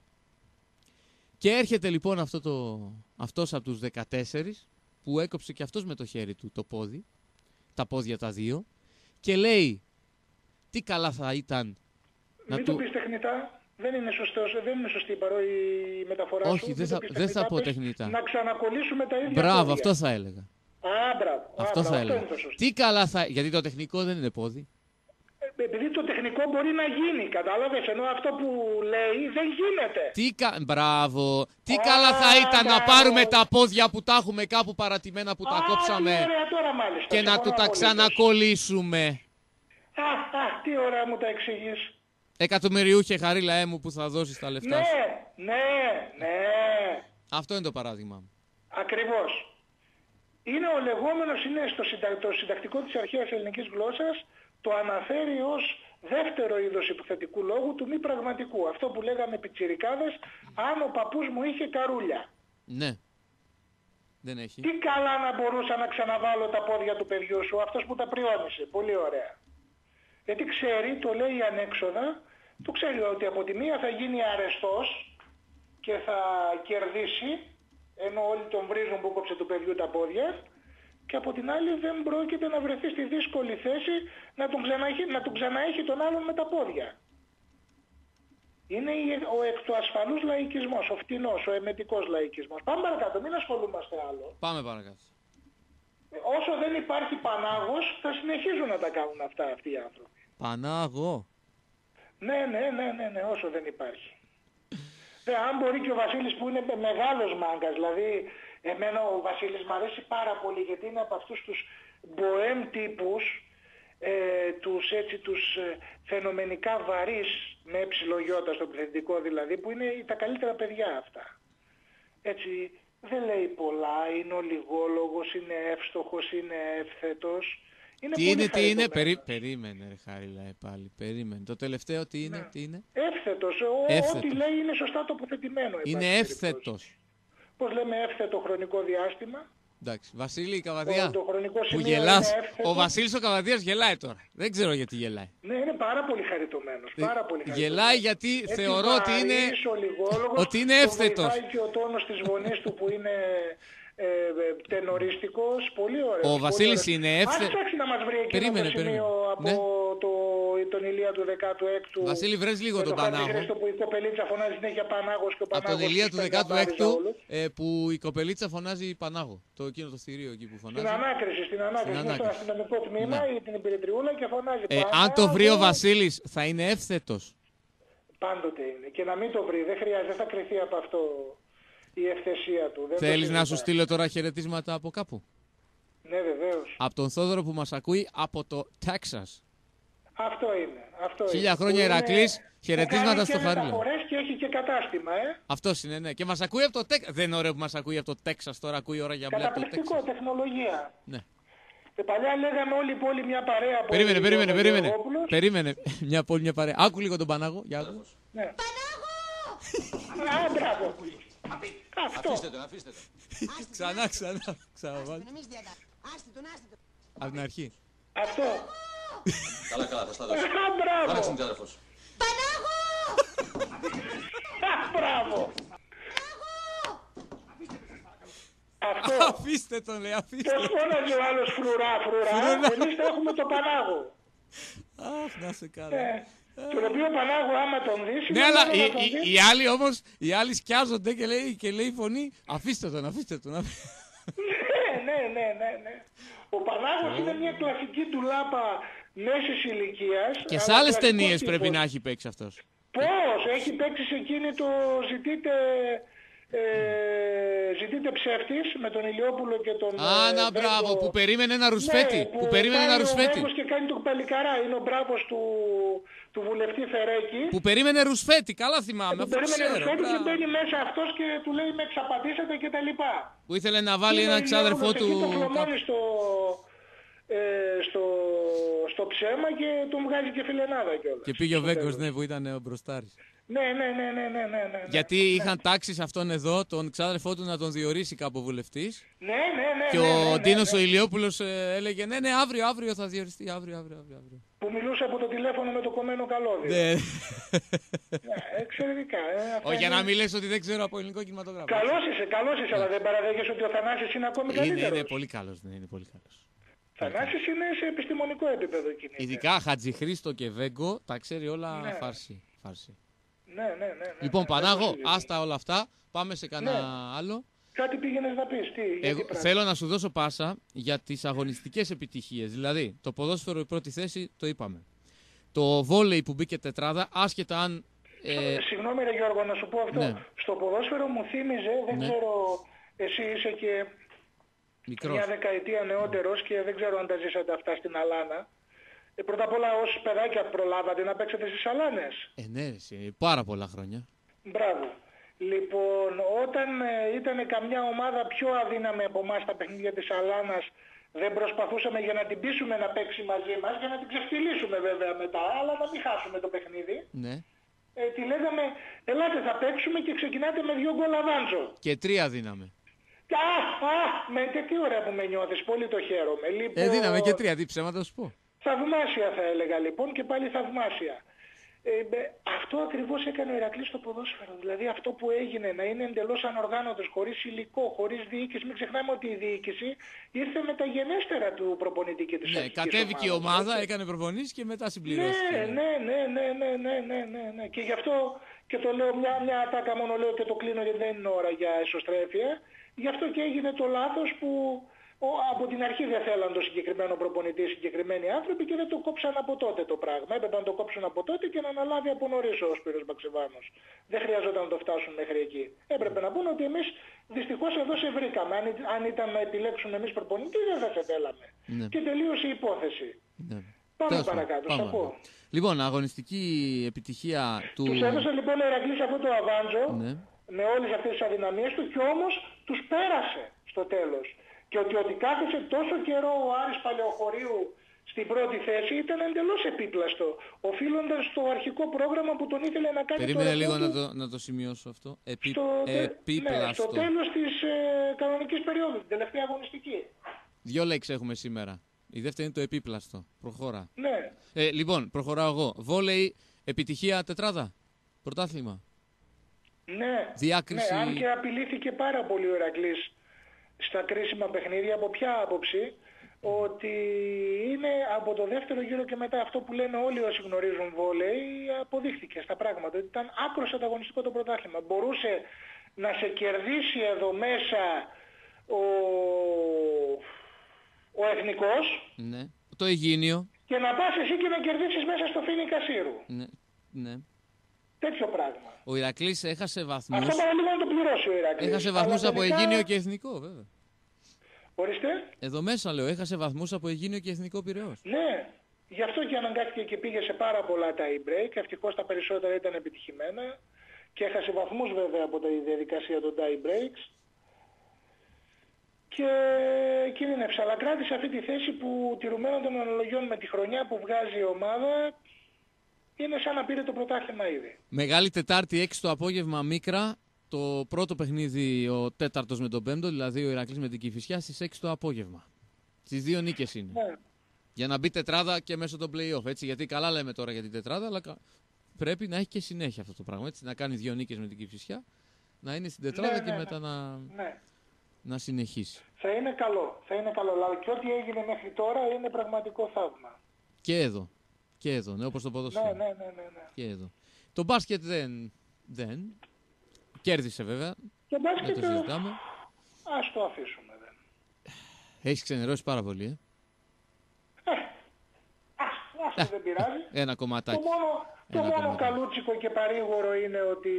Και έρχεται λοιπόν αυτό το, αυτός από τους δεκατέσσερις που έκοψε και αυτός με το χέρι του το πόδι, τα πόδια τα δύο, και λέει τι καλά θα ήταν Μην να το του... πεις τεχνητά. Δεν είναι, σωστός, δεν είναι σωστή παρό η μεταφορά Όχι, σου. δεν θα, δεν θα πω τεχνητά. Να ξανακολλήσουμε τα ίδια Μπράβο, πόδια. αυτό θα έλεγα. Α, μπράβο. Αυτό Α, θα μπράβο, έλεγα. είναι το σωστό. Τι καλά θα... Γιατί το τεχνικό δεν είναι πόδι. Ε, επειδή το τεχνικό μπορεί να γίνει, κατάλαβες, ενώ αυτό που λέει δεν γίνεται. Τι κα... Μπράβο. Τι Α, καλά θα ήταν μπράβο. να πάρουμε τα πόδια που τα έχουμε κάπου παρατημένα που τα Α, κόψαμε τι ωραία τώρα, μάλιστα. και να του Συμφωνώ τα απολύτως. ξανακολλήσουμε. Α, α, τι ωραία μου τα εξηγείς. Εκατομμυριούχε χαρίλα έμου που θα δώσεις τα λεφτά Ναι, σου. ναι, ναι. Αυτό είναι το παράδειγμα μου. Ακριβώς. Είναι ο λεγόμενος, είναι στο συντα... το συντακτικό της αρχαίας ελληνικής γλώσσας, το αναφέρει ως δεύτερο είδος υποθετικού λόγου του μη πραγματικού. Αυτό που λέγαμε πιτσιρικάδες, αν ο παππούς μου είχε καρούλια. Ναι. Δεν έχει. Τι καλά να μπορούσα να ξαναβάλω τα πόδια του παιδιού σου, αυτός που τα πριόνισε. Πολύ ωραία. Γιατί ξέρει, το λέει ανέξοδα, το ξέρει ότι από τη μία θα γίνει αρεστός και θα κερδίσει, ενώ όλοι τον βρίζουν που κόψε του παιδιού τα πόδια, και από την άλλη δεν πρόκειται να βρεθεί στη δύσκολη θέση να τον ξαναέχει, να τον ξαναέχει τον άλλον με τα πόδια. Είναι ο εκ του ασφαλούς λαϊκισμός, ο φτηνός, ο εμετικός λαϊκισμός. Πάμε παρακάτω, μην ασχολούμαστε άλλο. Πάμε παρακάτω. Όσο δεν υπάρχει Πανάγος, θα συνεχίζουν να τα κάνουν αυτά αυτοί οι άνθρωποι. Πανάγο. Ναι, ναι, ναι, ναι, ναι, όσο δεν υπάρχει. Δε, αν μπορεί και ο Βασίλης που είναι μεγάλος μάγκας, δηλαδή εμένα ο Βασίλης μου αρέσει πάρα πολύ γιατί είναι από αυτούς τους μποέμ τύπους, ε, τους, έτσι, τους ε, φαινομενικά βαρύς, με εψιλογιώτα στο επιθετικό δηλαδή, που είναι τα καλύτερα παιδιά αυτά. Έτσι, δεν λέει πολλά, είναι ολιγόλογος, είναι εύστοχος, είναι εύθετος. Είναι τι πολύ είναι, τι είναι, χαριτωμένος. περί... περίμενε ρε Χαρίλα, ε, πάλι, περίμενε. Το τελευταίο τι είναι, Ναι. τι είναι. Εύθετος, ο, Εύθετος. ό,τι λέει είναι σωστά τοποθετημένο. εν Είναι πάση περιπτώσει. εύθετος. Πώς λέμε εύθετο χρονικό διάστημα. Εντάξει, Βασίλη η Καβαδία, Το, το χρονικό που σημείο γελάς. είναι εύθετο. Ο Βασίλης ο Καβαδίας γελάει τώρα. Δεν ξέρω γιατί γελάει. Ναι, είναι πάρα πολύ χαριτωμένος. Πάρα πολύ χαριτωμένος. Γελάει γιατί Έτσι θεωρώ ότι είναι, βαρύς, ολιγόλογος, ότι είναι τον εύθετος. βοηθάει και ο τόνος της φωνής του που είναι ε, ε, τενορίστικος. Πολύ ωραίος. Ο πολύ Βασίλης ωραίος. είναι εύθε- Ας ψάξει να μας βρει εκείνο Περίμενε, το σημείο περίμενε. από Ναι. το, τον Ηλία του δεκάτου έκτου. Βασίλη, βρες λίγο με τον το Χατζη Πανάγο. Χρήστο που η κοπελίτσα φωνάζει συνέχεια Πανάγος και ο Από τον Πανάγος Ηλία τους του παίρνει δεκάτου να βάριζα έκτου όλους. ε, που η κοπελίτσα φωνάζει Πανάγο. Το εκείνο το θηρίο εκεί που Στην φωνάζει. ανάκριση, στην ανάκριση. Είναι στο ανάκριση. αστυνομικό τμήμα Ναι. ή την υπηρετριούλα και φωνάζει Ε, Πανάγο. αν το βρει ο Βασίλης θα είναι εύθετος. Πάντοτε είναι. Και να μην το βρει. Δεν χρειάζεται. Δεν θα κρυθεί από αυτό η ευθεσία του. Δεν το Θέλεις να σου συζητάμε. στείλω τώρα χαιρετίσματα από κάπου. Ναι, βεβαίως. Από τον Θόδωρο που μας ακούει από το Τέξας. Αυτό είναι. Αυτό Χίλια είναι. χρόνια Που είναι- Ηρακλής, που χαιρετίσματα κάνει στο και Χαρίλα. μεταφορές και έχει και κατάστημα, ε. Αυτός είναι, ναι. Και μας ακούει από το Τέξας. Δεν είναι ωραίο που μας ακούει από το Τέξας τώρα. Ακούει ώρα για μπλε από το Καταπληκτικό, Τέξας. τεχνολογία. Ναι. Ε, παλιά λέγαμε όλη η πόλη μια παρέα. από Περίμενε, τον περίμενε, περίμενε. Γεωργόπουλος. Περίμενε. Μια πόλη, μια παρέα. Άκου λίγο τον Πανάγο. Για άκου. Ναι. Α, μπράβο. Αυτό. Αφήστε τον, αφήστε τον. Ξανά, ξανά. Ξαναβάλει. Εμείς διατα... Άστε τον, άστε τον. Από την αρχή. Αυτό. Καλά, καλά, θα στα Α, δώσω. μπράβο. Φώναξε την αδερφό σου. Α, μπράβο. Αυτό. Αφήστε τον, λέει, αφήστε. Πώς φώναζε ο άλλος φρουρά, φρουρά, Φρουρά. εμείς θα έχουμε το Πανάγο. Αχ, να σε καλά. Ε, τον οποίο Πανάγο άμα τον δεις... Ναι, είναι αλλά μόνο οι, να τον οι, δεις. οι άλλοι όμως, οι άλλοι σκιάζονται και λέει, και λέει η φωνή, αφήστε τον, αφήστε τον. αφήστε Ναι, ναι, ναι, ναι, ναι. Ο Πανάγος είναι μια κλασική ντουλάπα μέσης ηλικίας. Και σε αλλά άλλες κλασικός ταινίες τύπος. πρέπει να έχει παίξει αυτός. Πώς, έχει παίξει σε εκείνη το ζητείτε... Ε, ζητείτε ψεύτης με τον Ηλιόπουλο και τον... Α, ε, να Μπέγκο. μπράβο, που περίμενε ένα ρουσφέτη. Ναι, που περίμενε ένα πάει ρουσφέτη. Ο Μπέγκος και κάνει τον παλικαρά. Είναι ο μπράβος του, του βουλευτή Φερέκη. Που περίμενε ρουσφέτη, καλά θυμάμαι. Που Αφού περίμενε ξέρω. ρουσφέτη και μπράβο. μπαίνει μέσα αυτός και του λέει με εξαπατήσατε και τα λοιπά. Που ήθελε να βάλει Είναι έναν ο ξάδερφό Ηλιόπουλος του. εκεί το φλωμώνει κάπου. στο, ε, στο, στο ψέμα και τον βγάζει και φιλενάδα κιόλας. Και πήγε ο Βέγκος, τέλος. ναι, που ήταν ο μπροστάρης. Ναι, ναι, ναι, ναι, ναι, ναι, ναι. Γιατί ναι. είχαν τάξει σε αυτόν εδώ, τον ξάδερφό του, να τον διορίσει κάπου βουλευτής. Ναι, ναι, ναι. Και ναι, ο ναι, ναι, Ντίνος ναι. ο Ηλιόπουλος ε, έλεγε ναι, ναι, αύριο, αύριο θα διοριστεί, αύριο, αύριο, αύριο. αύριο. Που μιλούσε από το τηλέφωνο με το κομμένο καλώδιο. Ναι. Ναι, εξαιρετικά. Ε, αυτά Όχι, για είναι- να μην λες ότι δεν ξέρω από ελληνικό κινηματογράφο. Καλός είσαι, καλός είσαι, αλλά δεν παραδέχεσαι ότι ο Θανάσης είναι ακόμη Είναι, καλύτερος. είναι πολύ καλός, ναι, είναι πολύ καλός. Θανάσης είναι σε επιστημονικό επίπεδο κινείται. Ειδικά Χατζηχρήστο και Βέγκο τα ξέρει όλα Ναι. φάρση. φάρση. Ναι, ναι, ναι, ναι. Λοιπόν, ναι, Πανάγο, δεν το συζητώ. άστα όλα αυτά. Πάμε σε κανένα άλλο. Κάτι πήγαινες να πεις, τι, γιατί Εγώ πράγμα. θέλω να σου δώσω πάσα για τις αγωνιστικές επιτυχίες. Δηλαδή, το ποδόσφαιρο η πρώτη θέση, το είπαμε. Το βόλεϊ που μπήκε τετράδα, άσχετα αν... Ε, Συγγνώμη ρε Γιώργο, να σου πω αυτό. Ναι. Στο ποδόσφαιρο μου θύμιζε, δεν Ναι. ξέρω, εσύ είσαι και μικρός. μια δεκαετία νεότερος και δεν ξέρω αν τα ζήσατε αυτά στην Αλάνα. Ε, πρώτα απ' όλα ως παιδάκια προλάβατε να παίξετε στις Αλάνες. Ε, ναι, ρε, εσύ, πάρα πολλά χρόνια. Μπράβο. Λοιπόν, όταν ε, ήταν καμιά ομάδα πιο αδύναμη από εμάς στα παιχνίδια της Αλάνας, δεν προσπαθούσαμε για να την πείσουμε να παίξει μαζί μας, για να την ξεφτυλίσουμε βέβαια μετά, αλλά να μην χάσουμε το παιχνίδι. Ναι. Ε, τη λέγαμε, ελάτε θα παίξουμε και ξεκινάτε με δυο γκολ αβάντζο. Και τρία δίναμε. Α, α, με, και τι ωραία που με νιώθεις, πολύ το χαίρομαι. Λοιπόν, Ε, δίναμε και τρία, τι ψέματα σου πω. θαυμάσια θα έλεγα λοιπόν και πάλι θαυμάσια. Ε, με, αυτό ακριβώς έκανε ο Ηρακλής στο ποδόσφαιρο. Δηλαδή αυτό που έγινε να είναι εντελώς ανοργάνωτος, χωρίς υλικό, χωρίς διοίκηση. Μην ξεχνάμε ότι η διοίκηση ήρθε μεταγενέστερα του προπονητή και της Ναι, αρχικής κατέβηκε η ομάδας, ομάδα, έτσι. έκανε προπονήσεις και μετά Ναι, συμπληρώθηκε. ναι, ναι, ναι, ναι, ναι, ναι, ναι, ναι. Και γι' αυτό και το λέω μια, μια ατάκα μόνο λέω και το κλείνω γιατί δεν είναι ώρα για εσωστρέφεια. Γι' αυτό και έγινε το λάθος που ο, από την αρχή δεν θέλαν το συγκεκριμένο προπονητή, συγκεκριμένοι άνθρωποι και δεν το κόψαν από τότε το πράγμα. Έπρεπε να το κόψουν από τότε και να αναλάβει από νωρίς ο Σπύρος Μπαξεβάνος. Δεν χρειαζόταν να το φτάσουν μέχρι εκεί. Έπρεπε να πούνε ότι εμείς δυστυχώς εδώ σε βρήκαμε. Αν, ή- αν ήταν να επιλέξουμε εμείς προπονητή δεν θα σε θέλαμε. Ναι. Και τελείωσε η υπόθεση. Ναι. Πάμε Τέλος πάντων, παρακάτω, πάμε σ' ακούω. παρακάτω. Λοιπόν, αγωνιστική επιτυχία του... Τους έδωσε λοιπόν ο Ηρακλής αυτό το αβάντζο Ναι. με όλες αυτές τις αδυναμίες του και όμως τους πέρασε στο τέλος. Και ότι, ότι κάθεσε τόσο καιρό ο Άρης Παλαιοχωρίου στην πρώτη θέση ήταν εντελώς επίπλαστο, οφείλοντας στο αρχικό πρόγραμμα που τον ήθελε να κάνει. Περίμενε το λίγο ρεκόρ να του το, να το σημειώσω αυτό. Επί, στο, τε- επίπλαστο. ναι, στο τέλος της ε, κανονικής περίοδου, την τελευταία αγωνιστική. Δυο λέξεις έχουμε σήμερα. Η δεύτερη είναι το επίπλαστο. Προχώρα. Ναι. Ε, λοιπόν, προχωράω εγώ. Βόλεϊ, επιτυχία τετράδα. Πρωτάθλημα. Ναι, Διάκριση- ναι, αν και απειλήθηκε πάρα πολύ ο Ηρακλής στα κρίσιμα παιχνίδια, από ποια άποψη, ότι είναι από το δεύτερο γύρο και μετά αυτό που λένε όλοι όσοι γνωρίζουν βόλεϊ, αποδείχθηκε στα πράγματα, ότι ήταν άκρως ανταγωνιστικό το πρωτάθλημα. Μπορούσε να σε κερδίσει εδώ μέσα ο, ο Εθνικός Ναι. Το Αιγίνιο. και να πας εσύ και να κερδίσεις μέσα στο Φίνικα Σύρου. Ναι. ναι. Τέτοιο πράγμα. Ο Ηρακλής έχασε βαθμούς. Αυτό παραλίγο να το πληρώσει ο Ηρακλής. Έχασε Αλλά βαθμούς από τελικά- Αιγίνιο και Εθνικό, βέβαια. Ορίστε. Εδώ μέσα λέω, έχασε βαθμούς από Αιγίνιο και Εθνικό Πειραιώς. Ναι, γι' αυτό και αναγκάστηκε και πήγε σε πάρα πολλά tie break. Ευτυχώς τα περισσότερα ήταν επιτυχημένα και έχασε βαθμούς βέβαια από τη διαδικασία των tie breaks. Και κινδύνευσε, αλλά κράτησε αυτή τη θέση που τηρουμένων των αναλογιών με τη χρονιά που βγάζει η ομάδα είναι σαν να πήρε το πρωτάθλημα ήδη. Μεγάλη Τετάρτη, έξι το απόγευμα, Μίκρα. Το πρώτο παιχνίδι, ο τέταρτος με τον πέμπτο, δηλαδή ο Ηρακλής με την Κηφισιά, στις έξι το απόγευμα. Στις δύο νίκες είναι. Ναι. Για να μπει τετράδα και μέσω των play-off. Έτσι, γιατί καλά λέμε τώρα για την τετράδα, αλλά κα- πρέπει να έχει και συνέχεια αυτό το πράγμα. Έτσι, να κάνει δύο νίκες με την Κηφισιά, να είναι στην τετράδα Ναι, και ναι, μετά ναι. να, Ναι. να συνεχίσει. Θα είναι καλό, θα είναι καλό. Αλλά και ό,τι έγινε μέχρι τώρα είναι πραγματικό θαύμα. Και εδώ. Και εδώ, ναι, όπως το ποδόσφαιρο. Ναι, ναι, ναι, ναι, ναι. Και εδώ. Το μπάσκετ δεν. δεν. Κέρδισε βέβαια. Το Δεν μπάσκετ, το συζητάμε. ας το αφήσουμε δεν. Έχει ξενερώσει πάρα πολύ, ε. Ας, ας δεν πειράζει. Ένα Το κομματάκι. μόνο, το Ένα μόνο κομμάτι. καλούτσικο και παρήγορο είναι ότι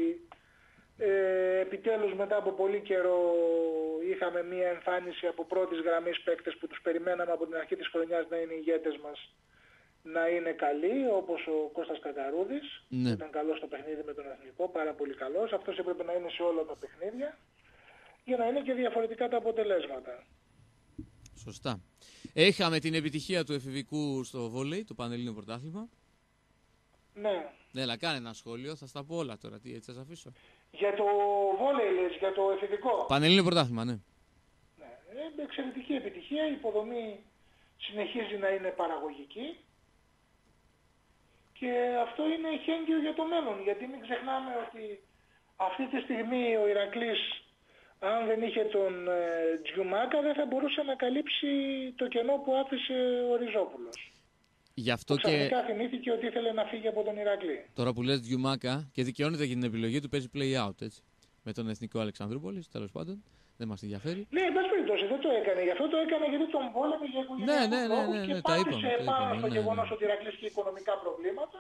ε, επιτέλους μετά από πολύ καιρό είχαμε μία εμφάνιση από πρώτης γραμμής παίκτες που τους περιμέναμε από την αρχή της χρονιάς να είναι οι ηγέτες μας, να είναι καλοί, όπως ο Κώστας Κακαρούδης. Ναι. Ήταν καλός στο παιχνίδι με τον Εθνικό, πάρα πολύ καλός. Αυτός έπρεπε να είναι σε όλα τα παιχνίδια για να είναι και διαφορετικά τα αποτελέσματα. Σωστά. Είχαμε την επιτυχία του εφηβικού στο βόλεϊ, το Πανελλήνιο Πρωτάθλημα. Ναι. Έλα, κάνε ένα σχόλιο, θα στα πω όλα τώρα. Τι, έτσι θα σας αφήσω. Για το βόλεϊ λες, για το εφηβικό. Πανελλήνιο Πρωτάθλημα, ναι. Ναι. Ε, εξαιρετική επιτυχία, η υποδομή συνεχίζει να είναι παραγωγική και αυτό είναι εχέγγυο για το μέλλον, γιατί μην ξεχνάμε ότι αυτή τη στιγμή ο Ηρακλής, αν δεν είχε τον ε, Τζιουμάκα, δεν θα μπορούσε να καλύψει το κενό που άφησε ο Ριζόπουλος. Γι' αυτό και Ξαφνικά θυμήθηκε ότι ήθελε να φύγει από τον Ηρακλή. τώρα που λες Διουμάκα και δικαιώνεται για την επιλογή του, παίζει play out, έτσι. Με τον Εθνικό Αλεξανδρούπολης, τέλος πάντων. Δεν μας ενδιαφέρει. Ναι, εν πάση περιπτώσει, δεν το έκανε. Γι' αυτό το έκανε γιατί τον πόλεμε για οικογενειακούς Ναι, ναι, ναι, λόγους ναι, ναι, και τα είπαμε, πάτησε τα πάνω είπαμε, στο ναι, γεγονός ναι. ότι ο Ηρακλής είχε οικονομικά προβλήματα.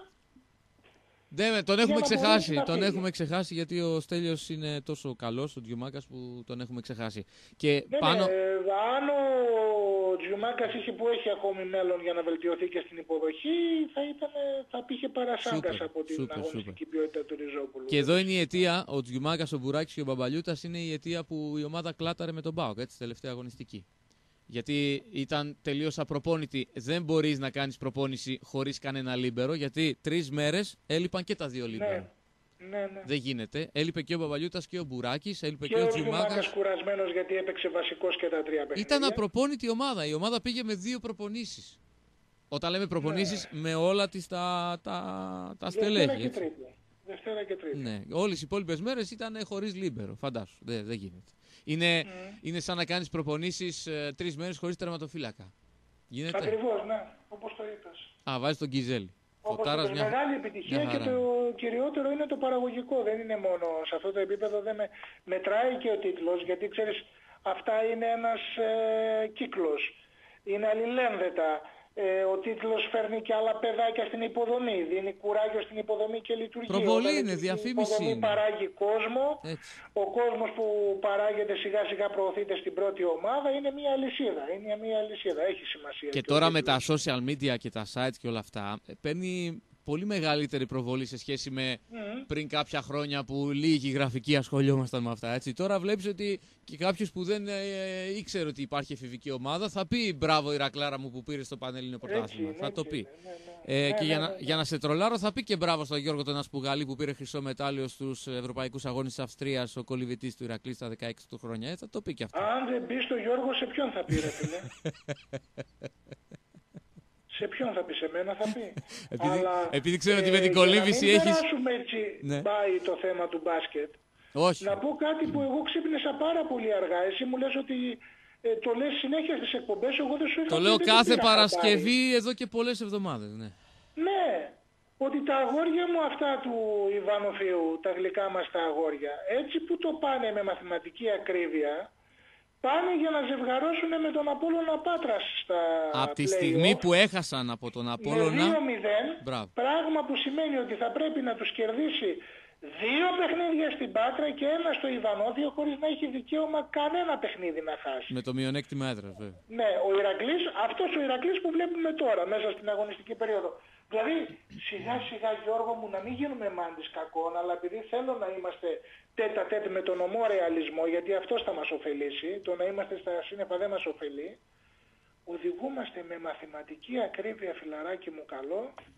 Δεν, τον έχουμε να μπορέσει ξεχάσει. να Τον φύγει. έχουμε ξεχάσει γιατί ο Στέλιος είναι τόσο καλός, ο Διουμάκας, που τον έχουμε ξεχάσει. Και Ναι, πάνω. ναι, ε, αν ο Τζιουμάκας είχε που έχει ακόμη μέλλον για να βελτιωθεί και στην υποδοχή, θα, ήταν, θα πήγε παρασάγκας Σούπερ, από την σούπερ, αγωνιστική ποιότητα του Ριζόπουλου. Και εδώ είναι η αιτία, ο Τζιουμάκας, ο Μπουράκης και ο Μπαμπαλιούτας είναι η αιτία που η ομάδα κλάταρε με τον ΠΑΟΚ, έτσι, τελευταία αγωνιστική. Γιατί ήταν τελείως απροπόνητη. Δεν μπορείς να κάνεις προπόνηση χωρίς κανένα λίμπερο, γιατί τρεις μέρες έλειπαν και τα δύο λίμπερο. Ναι, ναι, ναι. Δεν γίνεται. Έλειπε και ο Μπαμπαλιούτας και ο Μπουράκης, έλειπε και, Και ο ο Τζιουμάκας. Τζιουμάκας κουρασμένος γιατί έπαιξε βασικός και τα τρία παιχνίδια. Ήταν απροπόνητη η ομάδα. Η ομάδα πήγε με δύο προπονήσεις. Όταν λέμε προπονήσεις, Ναι. με όλα τις τα, τα, τα Δευτέρα στελέχη. και έτσι. Τρίτη. Δευτέρα και Τρίτη. Ναι. Όλες οι υπόλοιπες μέρες ήταν χωρίς λίμπερο. Φαντάσου. Δεν, δεν γίνεται. Είναι, Mm. είναι σαν να κάνεις προπονήσεις ε, τρεις μέρες χωρίς τερματοφύλακα. Γίνεται. Ακριβώς, ναι, όπως το είπες. Α, βάζει τον Κιζέλη. Όπως Φωτάρας είπες, μια, μεγάλη επιτυχία μια και χαρά. το κυριότερο είναι το παραγωγικό. Δεν είναι μόνο σε αυτό το επίπεδο, δεν με... μετράει και ο τίτλος, γιατί ξέρεις αυτά είναι ένας ε, κύκλος. Είναι αλληλένδετα. Ε, ο τίτλος φέρνει και άλλα παιδάκια στην υποδομή, δίνει κουράγιο στην υποδομή και λειτουργεί. Προβολή Όταν είναι, η διαφήμιση υποδομή είναι. παράγει κόσμο, Έτσι. ο κόσμος που παράγεται σιγά σιγά προωθείται στην πρώτη ομάδα, είναι μια αλυσίδα. Είναι μια αλυσίδα, έχει σημασία. Και ο τώρα με τίτλος. τα social media και τα sites και όλα αυτά, ε, παίρνει πολύ μεγαλύτερη προβολή σε σχέση με Μμμ. πριν κάποια χρόνια που λίγοι γραφικοί ασχολιόμασταν με αυτά. Έτσι. Τώρα βλέπεις ότι και κάποιος που δεν ε, ήξερε ότι υπάρχει εφηβική ομάδα θα πει μπράβο Ηρακλάρα μου που πήρε στο Πανελλήνιο Πρωτάθλημα. είναι, Θα το έτσι πει. είναι, ναι, ναι. Ε, Ναι, και ναι, για, ναι, να, ναι. για να σε τρολάρω θα πει και μπράβο στον Γιώργο τον Ασπουγάλη που πήρε χρυσό μετάλλιο στους Ευρωπαϊκούς Αγώνες της Αυστρίας, ο κολυβητής του Ηρακλή στα δεκαέξι του χρόνια. Ε, θα το πει και αυτό. Αν δεν πει στο Γιώργο, σε ποιον θα πει, ρε φίλε. Σε ποιον θα πει, σε μένα θα πει. Επειδή- Αλλά, επειδή ξέρω ότι με την για κολύμβηση να μην έχεις- περάσουμε έτσι Ναι. πάει το θέμα του μπάσκετ. Όχι. Να πω κάτι που εγώ ξύπνησα πάρα πολύ αργά. Εσύ μου λες ότι ε, το λες συνέχεια στις εκπομπές, εγώ δεν σου είχα Το πει, λέω δεν το κάθε πήρα Παρασκευή εδώ και πολλές εβδομάδες. Ναι. χαμπάρι. Ναι, ότι τα αγόρια μου αυτά του Ιβανοφίου, τα γλυκά μας τα αγόρια, έτσι που το πάνε με μαθηματική ακρίβεια, πάνε για να ζευγαρώσουν με τον Απόλλωνα Πάτρας στα Από τη play-off. στιγμή που έχασαν από τον Με Απόλλωνα. δύο μηδέν, Μπράβο. πράγμα που σημαίνει ότι θα πρέπει να τους κερδίσει δύο παιχνίδια στην Πάτρα και ένα στο Ιβανόβιο χωρίς να έχει δικαίωμα κανένα παιχνίδι να χάσει. Με το μειονέκτημα έδρας, βέβαια. Ναι, ο Ηρακλής, αυτός ο Ηρακλής που βλέπουμε τώρα μέσα στην αγωνιστική περίοδο. Δηλαδή σιγά σιγά Γιώργο μου να μην γίνουμε μάντις κακών, αλλά επειδή θέλω να είμαστε τέτα τέτ με τον ομό ρεαλισμό, γιατί αυτός θα μας ωφελήσει, το να είμαστε στα σύννεφα δεν μας ωφελεί, οδηγούμαστε με μαθηματική ακρίβεια, φιλαράκι μου καλό,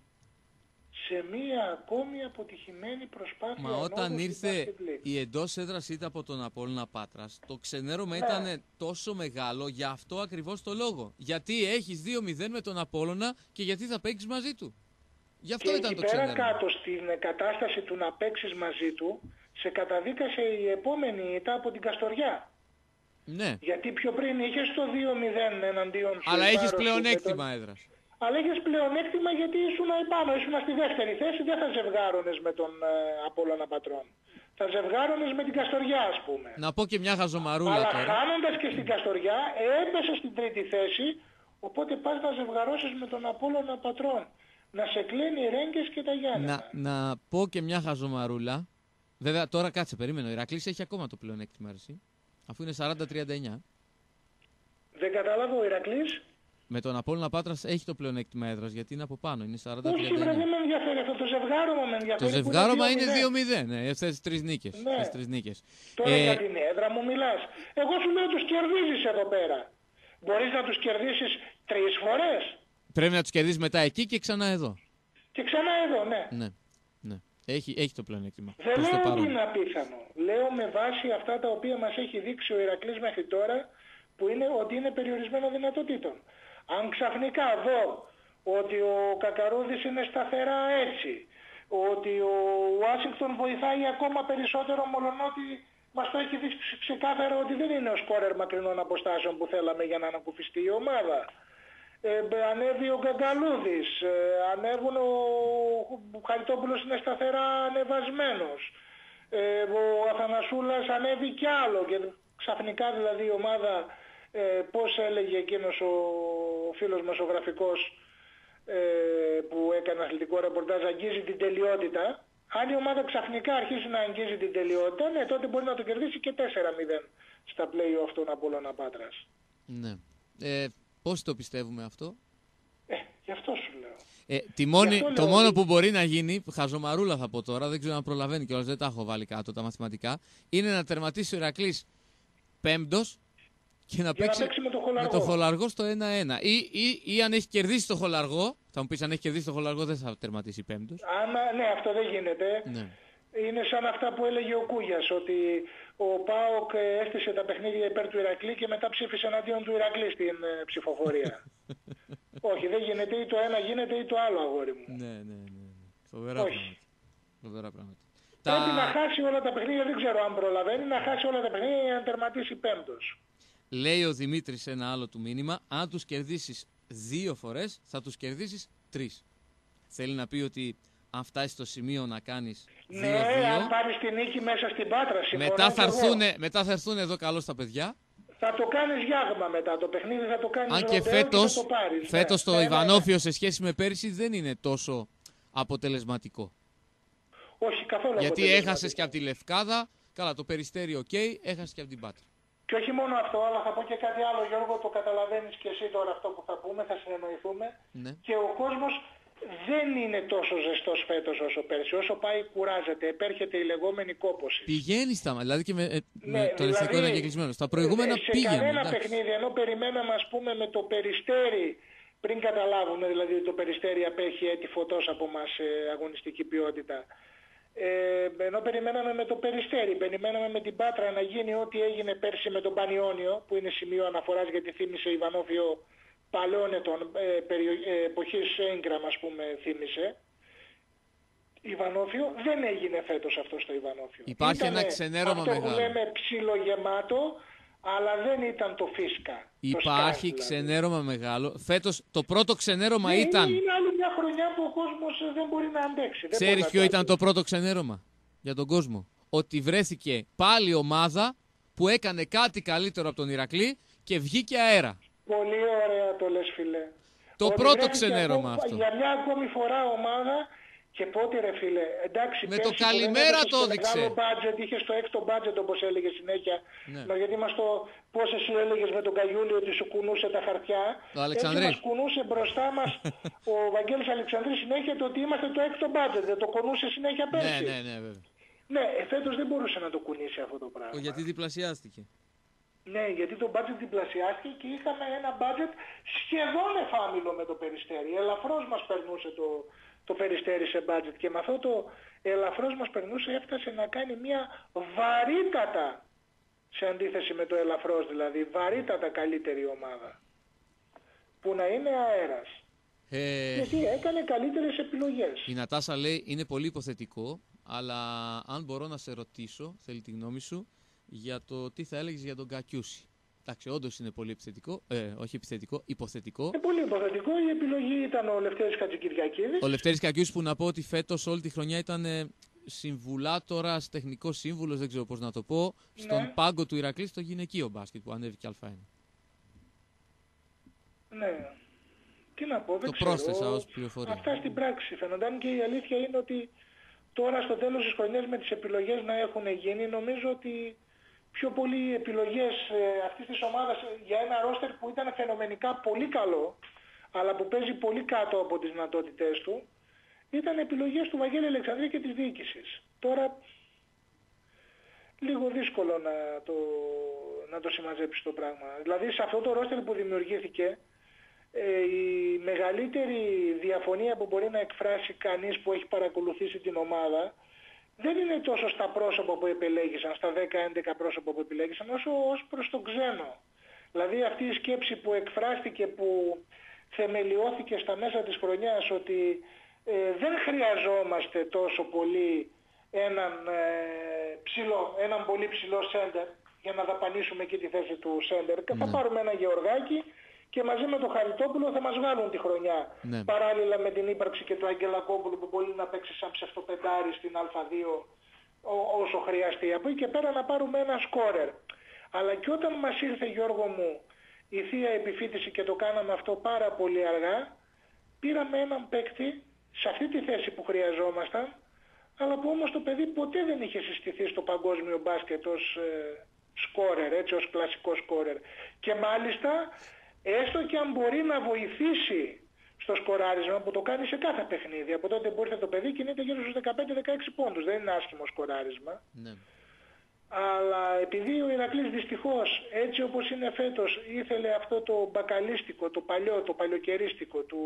σε μία ακόμη αποτυχημένη προσπάθεια. Μα ανόδου όταν στην ήρθε Basket League. η εντός έδρας ήττα από τον Απόλλωνα Πάτρας, το ξενέρωμα Ναι. ήταν τόσο μεγάλο για αυτό ακριβώς το λόγο. Γιατί έχεις δύο μηδέν με τον Απόλλωνα και γιατί θα παίξεις μαζί του. Γι' αυτό Και ήταν εκεί το πέρα ξενέρωμα. κάτω στην κατάσταση του να παίξεις μαζί του, σε καταδίκασε η επόμενη ήττα από την Καστοριά. Ναι, Γιατί πιο πριν είχες το δύο μηδέν εναντίον σου. αλλά η έχεις βάρος του πλεονέκτημα με τον- έδρας. Αλλά είχες πλεονέκτημα γιατί ήσουν επάνω, ήσουν στη δεύτερη θέση, δεν θα ζευγάρωνες με τον ε, Απόλλωνα Πατρών. Θα ζευγάρωνες με την Καστοριά, ας πούμε. Να πω και μια χαζομαρούλα Αλλά τώρα. χάνοντας και στην Καστοριά, έπεσε στην τρίτη θέση, οπότε πας να ζευγαρώσεις με τον Απόλλωνα Πατρών. Να σε κλαίνει Ρέγκες και τα Γιάννενα. Να, να πω και μια χαζομαρούλα. Βέβαια τώρα κάτσε, περίμενε. Ο Ηρακλής έχει ακόμα το πλεονέκτημα, ρε εσύ. Αφού είναι σαράντα τριάντα εννιά. Δεν καταλάβω, ο Ηρακλής. Με τον Απόλλωνα Πάτρας έχει το πλεονέκτημα έδρας γιατί είναι από πάνω. Είναι σαράντα Όχι, τριάντα βρε, εννιά. δεν με ενδιαφέρει αυτό. Το ζευγάρωμα με Το ενδιαφέρει. που ζευγάρωμα είναι δύο μηδέν. δύο μηδέν. Ναι, θες τρεις νίκες. Ναι. Θες τρεις νίκες. Τώρα Ε, για την έδρα μου μιλάς. Εγώ σου λέω τους κερδίζεις εδώ πέρα. Μπορείς να τους κερδίσεις τρεις φορές. Πρέπει να τους κερδίσεις μετά εκεί και ξανά εδώ. Και ξανά εδώ, ναι. Ναι, ναι. Έχει, έχει το πλεονέκτημα. Δεν Προς το λέω ότι παρόν. είναι απίθανο. Λέω με βάση αυτά τα οποία μας έχει δείξει ο Ηρακλής μέχρι τώρα, που είναι ότι είναι περιορισμένο δυνατοτήτων. Αν ξαφνικά δω ότι ο Κακαρούδης είναι σταθερά έτσι, ότι ο Ουάσιγκτον βοηθάει ακόμα περισσότερο, μολονότι μας το έχει δείξει ξεκάθαρα ότι δεν είναι ο σκόρερ μακρινών αποστάσεων που θέλαμε για να ανακουφιστεί η ομάδα. Ε, ανέβει ο Γκαγκαλούδης, ε, ανέβουν ο, ο Χαριτόπουλος είναι σταθερά ανεβασμένος, ε, ο Αθανασούλας ανέβει κι άλλο και ξαφνικά δηλαδή η ομάδα, ε, πώς έλεγε εκείνος ο φίλος μας ο γραφικός ε, που έκανε αθλητικό ρεπορτάζ, αγγίζει την τελειότητα. Αν η ομάδα ξαφνικά αρχίσει να αγγίζει την τελειότητα, ναι, τότε μπορεί να το κερδίσει και τέσσερα μηδέν στα play-off των Απόλλωνα Πάτρας. Ναι. Ε, πώς το πιστεύουμε αυτό? Ε, γι' αυτό σου λέω. Ε, τη μόνη, αυτό το λέω μόνο ότι- που μπορεί να γίνει, χαζομαρούλα θα πω τώρα, δεν ξέρω αν προλαβαίνει κιόλας, δεν τα έχω βάλει κάτω τα μαθηματικά, είναι να τερματίσει ο Ηρακλής πέμπτος και να Για παίξει, να παίξει με το με Χολαργό. το Χολαργό στο ένα ένα. Ή, ή, ή αν έχει κερδίσει το Χολαργό, θα μου πεις αν έχει κερδίσει το Χολαργό δεν θα τερματίσει πέμπτος. Άμα, ναι, αυτό δεν γίνεται. Ναι. Είναι σαν αυτά που έλεγε ο Κούγιας, ότι ο ΠΑΟΚ έστησε τα παιχνίδια υπέρ του Ηρακλή και μετά ψήφισε εναντίον του Ηρακλή στην ε, ψηφοφορία. Όχι, δεν γίνεται, ή το ένα γίνεται ή το άλλο, αγόρι μου. Ναι, ναι, ναι. ναι. Φοβερά Όχι. πράγματα. Φοβερά πράγματα. Πρέπει Τα... να χάσει όλα τα παιχνίδια, δεν ξέρω αν προλαβαίνει, να χάσει όλα τα παιχνίδια για να τερματίσει πέμπτος. Λέει ο Δημήτρης ένα άλλο του μήνυμα, αν τους κερδίσεις δύο φορές θα τους κερδίσεις τρεις. Θέλει να πει ότι αν φτάσεις στο σημείο να κάνεις Ναι, δύο-δύο, αν πάρεις τη νίκη μέσα στην Πάτρα, συμφωνώ μετά, θα κι εγώ. έρθουνε, μετά θα έρθουν εδώ καλώς τα παιδιά. Θα το κάνεις γιάγμα μετά το παιχνίδι, θα το κάνεις Αν και ροντέο φέτος, θα το πάρεις. φέτος ναι, το ναι, Ιβανόφιο ναι. σε σχέση με πέρυσι δεν είναι τόσο αποτελεσματικό. Όχι καθόλου Γιατί αποτελεσματικό. έχασες και από τη Λευκάδα, καλά το Περιστέρι οκ, έχασες και από την Πάτρα. Και όχι μόνο αυτό, αλλά θα πω και κάτι άλλο, Γιώργο, το καταλαβαίνεις και εσύ τώρα αυτό που θα πούμε, θα συνεννοηθούμε. Ναι. Και ο κόσμος δεν είναι τόσο ζεστός φέτος όσο πέρσι. Όσο πάει κουράζεται, επέρχεται η λεγόμενη κόπωση. Πηγαίνει στα μάτια, δηλαδή και με, ε, Ναι, με το αριστικό ήταν και κλεισμένο. Στα προηγούμενα σε πήγαινε. κανένα εντάξει. παιχνίδι, ενώ περιμέναμε ας πούμε με το Περιστέρι, πριν καταλάβουμε δηλαδή ότι το Περιστέρι απέχει έτη φωτός από μας ε, αγωνιστική ποιότητα. Ε, ενώ περιμέναμε με το Περιστέρι, περιμέναμε με την Πάτρα να γίνει ό,τι έγινε πέρσι με τον Πανιόνιο, που είναι σημείο αναφοράς γιατί θύμισε Ιβανόφιο παλαιών ετών, ε, περιο, ε, εποχής Έγκραμ ας πούμε θύμισε. Ιβανόφιο δεν έγινε φέτος αυτό στο Ιβανόφιο. Υπάρχει Ήτανε ένα ξενέρωμα αυτό μεγάλο. που λέμε ψιλογεμάτο, αλλά δεν ήταν το φίσκα. το Υπάρχει σκάι, δηλαδή. ξενέρωμα μεγάλο. Φέτος το πρώτο ξενέρωμα Ναι, ήταν. Είναι άλλη μια χρονιά που ο κόσμος ε, δεν μπορεί να αντέξει. Δεν μπορεί Ξέρεις να ποιο το ήταν το αντέξει. πρώτο ξενέρωμα για τον κόσμο? Ότι βρέθηκε πάλι ομάδα που έκανε κάτι καλύτερο από τον Ηρακλή και βγήκε αέρα. Πολύ ωραία το λες φίλε. Το Ότι πρώτο βρέθηκε ξενέρωμα ακόμα- αυτό. Για μια ακόμη φορά ομάδα και πότε ρε φίλε. Εντάξει, Με το πέρσι που δεν καλημέρα έδωσες το και έδειξε. Μεγάλο budget, είχες το έκτο budget όπως έλεγε συνέχεια. Ναι. Μα γιατί μας το, πώς εσύ έλεγες με τον Καγιούλη ότι σου κουνούσε τα χαρτιά. Ο Αλεξανδρής. Έτσι μας κουνούσε μπροστά μας ο Βαγγέλης Αλεξανδρής συνέχεια το ότι είμαστε το έκτο budget. Δεν το κουνούσε συνέχεια Ναι, πέρσι. ναι, ναι, βέβαια. Ναι, ε, φέτος δεν μπορούσε να το κουνήσει αυτό το πράγμα. Γιατί διπλασιάστηκε. Ναι, γιατί το budget διπλασιάστηκε και είχαμε ένα budget σχεδόν εφάμιλο με το Περιστέρι. Ελαφρώς μας περνούσε το, το Περιστέρι σε budget και με αυτό το ελαφρώς μας περνούσε έφτασε να κάνει μια βαρύτατα, σε αντίθεση με το ελαφρώς δηλαδή, βαρύτατα καλύτερη ομάδα. Που να είναι αέρας. Ε, Γιατί έκανε καλύτερες επιλογές. η Νατάσα λέει είναι πολύ υποθετικό, αλλά αν μπορώ να σε ρωτήσω, θέλει τη γνώμη σου, για το τι θα έλεγες για τον Κακιούση. Εντάξει, όντως είναι πολύ επιθετικό, ε, όχι επιθετικό, υποθετικό. Είναι πολύ υποθετικό. Η επιλογή ήταν ο Λευτέρης Χατζικυριακίδης. Ο Λευτέρης Κακιούσης που να πω ότι φέτος όλη τη χρονιά ήταν ε, συμβουλάτορας, τεχνικός σύμβουλος, δεν ξέρω πώς να το πω, στον Ναι. πάγκο του Ηρακλή στο γυναικείο μπάσκετ που ανέβηκε Α1. Ναι. Τι να πω, δεν Το ξέρω. πρόσθεσα ως πληροφορία. Αυτά στην πράξη φαίνονταν και η αλήθεια είναι ότι τώρα στο τέλος της χρονιάς με τις επιλογές να έχουν γίνει, νομίζω ότι πιο πολλοί επιλογές ε, αυτής της ομάδας ε, για ένα ρόστερ που ήταν φαινομενικά πολύ καλό, αλλά που παίζει πολύ κάτω από τις δυνατότητές του, ήταν επιλογές του Βαγγέλη Αλεξανδρή και της διοίκησης. Τώρα λίγο δύσκολο να το, να το συμμαζέψει το πράγμα. Δηλαδή σε αυτό το ρόστερ που δημιουργήθηκε, ε, η μεγαλύτερη διαφωνία που μπορεί να εκφράσει κανείς που έχει παρακολουθήσει την ομάδα δεν είναι τόσο στα πρόσωπα που επιλέγησαν, στα δέκα έντεκα πρόσωπα που επιλέγησαν, όσο ως προς τον ξένο. Δηλαδή αυτή η σκέψη που εκφράστηκε, που θεμελιώθηκε στα μέσα της χρονιάς, ότι ε, δεν χρειαζόμαστε τόσο πολύ έναν, ε, ψηλό, έναν πολύ ψηλό σέντερ για να δαπανίσουμε εκεί τη θέση του σέντερ. Και θα Ναι. πάρουμε ένα Γεωργάκη και μαζί με τον Χαριτόπουλο θα μας βγάλουν τη χρονιά. Ναι. Παράλληλα με την ύπαρξη και του Αγγελακόπουλου που μπορεί να παίξει σαν ψευτοπεντάρι στην Α2 ό- όσο χρειαστεί. Από εκεί και πέρα να πάρουμε ένα σκόρερ. Αλλά και όταν μας ήρθε, Γιώργο μου, η θεία επιφύτηση και το κάναμε αυτό πάρα πολύ αργά, πήραμε έναν παίκτη σε αυτή τη θέση που χρειαζόμασταν, αλλά που όμως το παιδί ποτέ δεν είχε συστηθεί στο παγκόσμιο μπάσκετ ως ε, σκόρερ, έτσι, ως κλασικό σκόρερ. Και μάλιστα, έστω και αν μπορεί να βοηθήσει στο σκοράρισμα, που το κάνει σε κάθε παιχνίδι, από τότε που ήρθε το παιδί κινείται γύρω στους δεκαπέντε δεκαέξι πόντους, δεν είναι άσχημο σκοράρισμα. Ναι. Αλλά επειδή ο Ηρακλής δυστυχώς, έτσι όπως είναι φέτος, ήθελε αυτό το μπακαλίστικο, το παλιό, το παλιοκαιρίστικο του,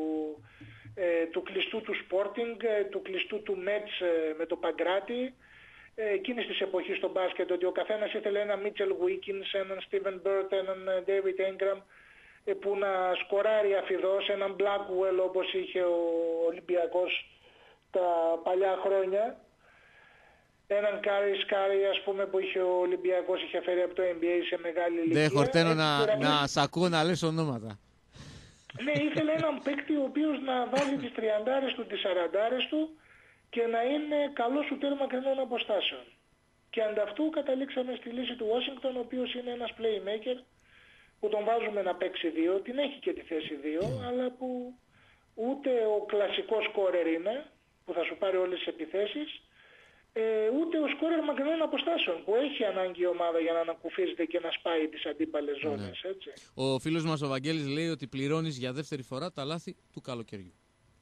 ε, του κλειστού του Sporting, ε, του κλειστού του Mets ε, με το Παγκράτη, ε, εκείνης της εποχής στο μπάσκετ, ότι ο καθένας ήθελε έναν Mitchell Wiggins, έναν Steven Burt, έναν David Ingram, ε, που να σκοράρει αφιδώς, έναν Blackwell όπως είχε ο Ολυμπιακός τα παλιά χρόνια. Έναν Κάρι Σκάρι, ας πούμε, που είχε ο Ολυμπιακός, είχε φέρει από το N B A σε μεγάλη ηλικία. Δεν χορταίνω Έτσι, να, τώρα να σ' ακούω να λες ονόματα. Ναι, ήθελε έναν παίκτη ο οποίος να βάζει τις τριαντάρες του, τις σαραντάρες του και να είναι καλό σου τέρμα μακρινών αποστάσεων. Και ανταυτού καταλήξαμε στη λύση του Washington, ο οποίος είναι ένας playmaker που τον βάζουμε να παίξει δύο, την έχει και τη θέση δύο, αλλά που ούτε ο κλασικός σκόρερ είναι, που θα σου πάρει όλες τις επιθέσεις, Ε, ούτε ο σκόρερ μακρινών αποστάσεων που έχει ανάγκη η ομάδα για να ανακουφίζεται και να σπάει τις αντίπαλες ζώνες, έτσι. Ο φίλος μας ο Βαγγέλης λέει ότι πληρώνεις για δεύτερη φορά τα λάθη του καλοκαιριού.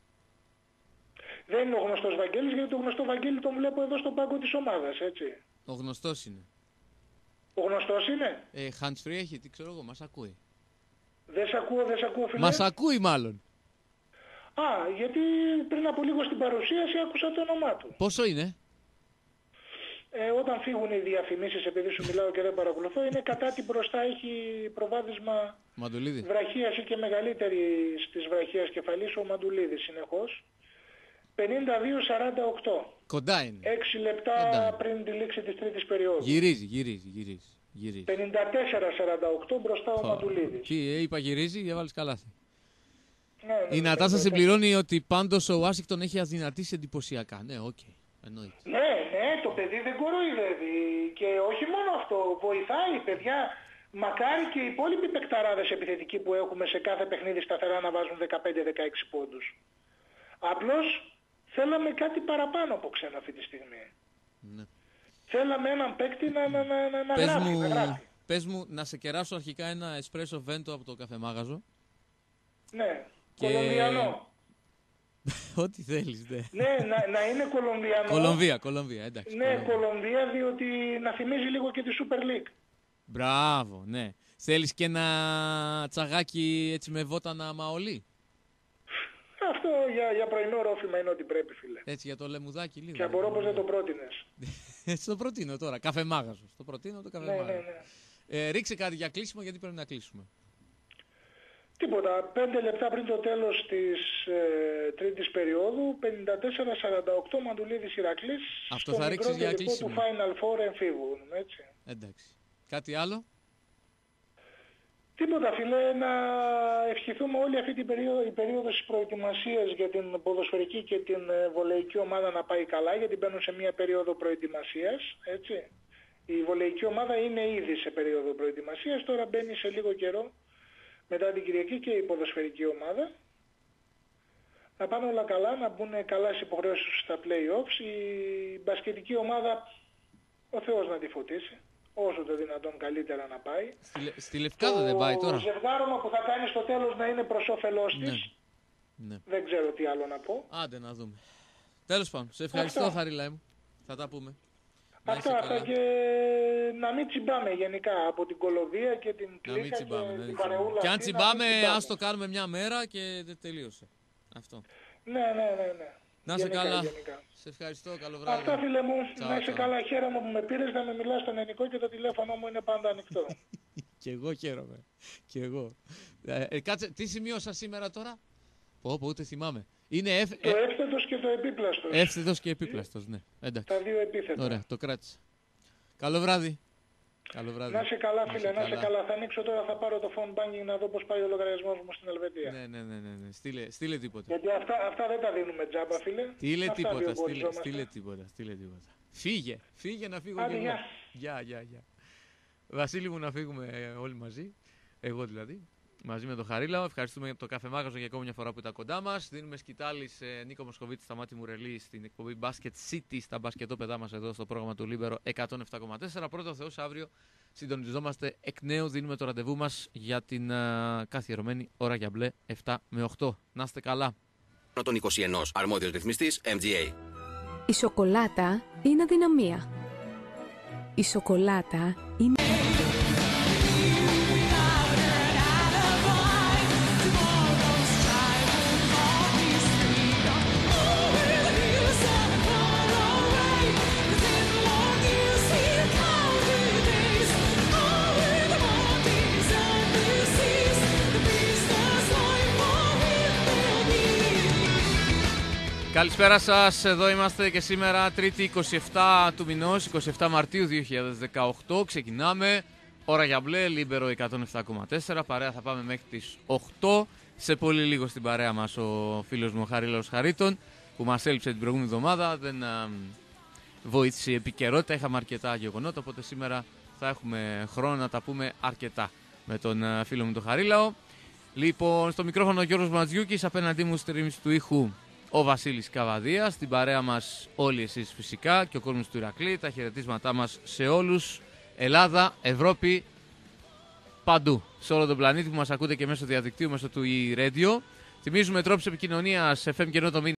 Δεν είναι ο γνωστός Βαγγέλης, γιατί το γνωστό Βαγγέλη τον βλέπω εδώ στον πάγκο της ομάδας, έτσι. Ο γνωστός είναι. Ο γνωστός είναι. Ε, hands free έχει, τι ξέρω εγώ, μας ακούει. Δεν σ' ακούω, δεν σ' ακούω, φίλε. Μας ακούει μάλλον. Α, γιατί πριν από λίγο στην παρουσίαση άκουσα το όνομά του. Πόσο είναι? Ε, όταν φύγουν οι διαφημίσεις, επειδή σου μιλάω και δεν παρακολουθώ, είναι κατά την μπροστά, έχει προβάδισμα Μαντουλίδη. βραχίας ή και μεγαλύτερη της βραχίας κεφαλής, ο Μαντουλίδης συνεχώς. πενήντα δύο σαράντα οκτώ. Κοντά είναι. έξι λεπτά Κοντά είναι. πριν τη λήξη της τρίτης περίοδου. Γυρίζει, γυρίζει, γυρίζει. γυρίζει. πενήντα τέσσερα σαράντα οκτώ μπροστά ο Ω, Μαντουλίδης. Τι ε, είπα γυρίζει, έβαλες καλάθι. Ναι, ναι, Η ναι, Νατάσα ναι, συμπληρώνει ότι πάντως ο Ουάσιγκτον έχει αδυνατήσει εντυπωσιακά. Ναι, οκ. Okay. Εννοείται. ναι, ναι, το παιδί δεν κοροϊδεύει. Και όχι μόνο αυτό, βοηθάει παιδιά. Μακάρι και οι υπόλοιποι παικταράδες επιθετικοί που έχουμε σε κάθε παιχνίδι σταθερά να βάζουν δεκαπέντε δεκαέξι πόντους. Απλώς θέλαμε κάτι παραπάνω από ξένα αυτή τη στιγμή. Ναι. Θέλαμε έναν παίκτη να, να, να, να, να Πες γράφει, μου, να γράφει. πες μου να σε κεράσω αρχικά ένα εσπρέσο βέντο από το καφεμάγαζο. Ναι, Και- Κολομβιανό. Ό,τι θέλεις, ναι. Ναι, να, να είναι Κολομβιανό. Κολομβία, Κολομβία, εντάξει. Ναι, Κολομβία. Κολομβία, διότι να θυμίζει λίγο και τη Super League. Μπράβο, ναι. Θέλεις και ένα τσαγάκι έτσι με βότανα μαολί. Αυτό για, για πρωινό ρόφημα είναι ό,τι πρέπει, φίλε. Έτσι για το λεμουδάκι λίγο. Και απορώ πως δεν το πρότεινες. Έτσι το προτείνω τώρα. Καφεμάγαζο. Το προτείνω το Ναι, καφεμάγαζο. ναι, ναι. Ε, ρίξε κάτι για κλείσιμο γιατί πρέπει να κλείσουμε. Τίποτα. Πέντε λεπτά πριν το τέλος της ε, τρίτης περίοδου, πενήντα τέσσερα σαράντα οκτώ Μαντουλίδης Ηρακλής. Αυτό στο θα ρίξεις μικρό για τελικό του κλείσιμο. Final Four εμφύβου. Έτσι. Εντάξει. Κάτι άλλο. Τίποτα, φίλε, να ευχηθούμε όλη αυτή την περίοδο, η περίοδος της προετοιμασίας για την ποδοσφαιρική και την ε, βολεϊκή ομάδα να πάει καλά, γιατί μπαίνουν σε μια περίοδο προετοιμασίας, έτσι. Η βολεϊκή ομάδα είναι ήδη σε περίοδο προετοιμασίας, τώρα μπαίνει σε λίγο καιρό μετά την Κυριακή και η ποδοσφαιρική ομάδα. Να πάνε όλα καλά, να μπουν καλά στις υποχρεώσεις στα play-offs. Η μπασκετική ομάδα, ο Θεός να τη φωτίσει, όσο το δυνατόν καλύτερα να πάει. Στη, Λε- στη Λευκάδα δεν πάει Το τώρα. ζευγάρωμα που θα κάνει στο τέλος να είναι προς όφελός Ναι. της. Ναι. Δεν ξέρω τι άλλο να πω. Άντε να δούμε. Τέλος πάντων. Σε ευχαριστώ, Αυτό. Χαρίλα μου. Θα τα πούμε. Αυτό, αυτό και να μην τσιμπάμε γενικά από την κολοβία και την κλίκα και τσιμπάμε, την παρεούλα. Και αν τσιμπάμε, ας το κάνουμε μια μέρα και τελείωσε. Αυτό. Ναι, ναι, ναι, ναι. Να είσαι γενικά, καλά. Γενικά. Σε ευχαριστώ, καλό βράδυ. Αυτά, φίλε μου, Τσάου, να είσαι τσάου. καλά. Χαίρομαι που με πήρες να με μιλάς στον ελληνικό και το τηλέφωνο μου είναι πάντα ανοιχτό. Κι εγώ χαίρομαι. Κι εγώ. Ε, ε, κάτσε, τι σημείωσα σήμερα τώρα. Πω, πω, ούτε θυμάμαι. Είναι ευ... Το εύθετος και το επίπλαστος. εύθετος και επίπλαστος, ναι. Εντάξει. Τα δύο επίθετα. Ωραία, το κράτησα. Καλό βράδυ. Καλό βράδυ. Να είσαι καλά, Να φίλε, είσαι να είσαι καλά. καλά. Θα ανοίξω τώρα, θα πάρω το phone banking να δω πώς πάει ο λογαριασμός μου στην Ελβετία. Ναι, ναι, ναι, ναι, ναι. Στείλε, στείλε τίποτα. Γιατί αυτά, αυτά δεν τα δίνουμε τζάμπα, φίλε. Στείλε Αυτά τίποτα, στείλε, βιοποριζόμαστε. στείλε τίποτα, στείλε τίποτα. Φύγε, φύγε να φύγω Άντε, κι εγώ. γεια. Γεια, γεια, γεια. Βασίλη μου, να φύγουμε ε, όλοι μαζί. Εγώ δηλαδή. Μαζί με τον Χαρίλαο. Ευχαριστούμε το Καφέ Μάγαζο για ακόμη μια φορά που ήταν κοντά μας. Δίνουμε σκητάλη σε Νίκο Μοσκοβίτη, Σταμάτη Μουρελή στην εκπομπή Basket City στα μπασκετόπεδά μας εδώ στο πρόγραμμα του Λίμπερο εκατόν επτά κόμμα τέσσερα. Πρώτο Θεός, αύριο συντονιζόμαστε εκ νέου. Δίνουμε το ραντεβού μας για την uh, καθιερωμένη ώρα για μπλε επτά με οκτώ. Να είστε καλά. Των είκοσι ένα, αρμόδιος ρυθμιστής εμ τζι έι. Η σοκολάτα είναι αδυναμία. Η σοκολάτα είναι... Καλησπέρα σας, εδώ είμαστε και σήμερα Τρίτη είκοσι επτά του μηνός, είκοσι επτά Μαρτίου δύο χιλιάδες δεκαοκτώ. Ξεκινάμε, ώρα για μπλε, Λίμπερο εκατόν επτά κόμμα τέσσερα, παρέα θα πάμε μέχρι τις οκτώ. Σε πολύ λίγο στην παρέα μας ο φίλος μου ο Χαρίλαος Χαρίτων, που μας έλειψε την προηγούμενη εβδομάδα, δεν α, βοήθησε η επικαιρότητα, είχαμε αρκετά γεγονότα, οπότε σήμερα θα έχουμε χρόνο να τα πούμε αρκετά με τον α, φίλο μου τον Χαρίλαο. Λοιπόν, στο μικρόφωνο ο Γιώργος Ματζιούκης, απέναντί μου στη ρύθμιση του ήχου ο Βασίλης Καβαδίας, στην παρέα μας όλοι εσείς φυσικά και ο κόσμος του Ηρακλή, τα χαιρετίσματά μας σε όλους, Ελλάδα, Ευρώπη, παντού, σε όλο τον πλανήτη που μας ακούτε και μέσω διαδικτύου, μέσω του e-radio. Θυμίζουμε τρόπους επικοινωνίας εφ εμ και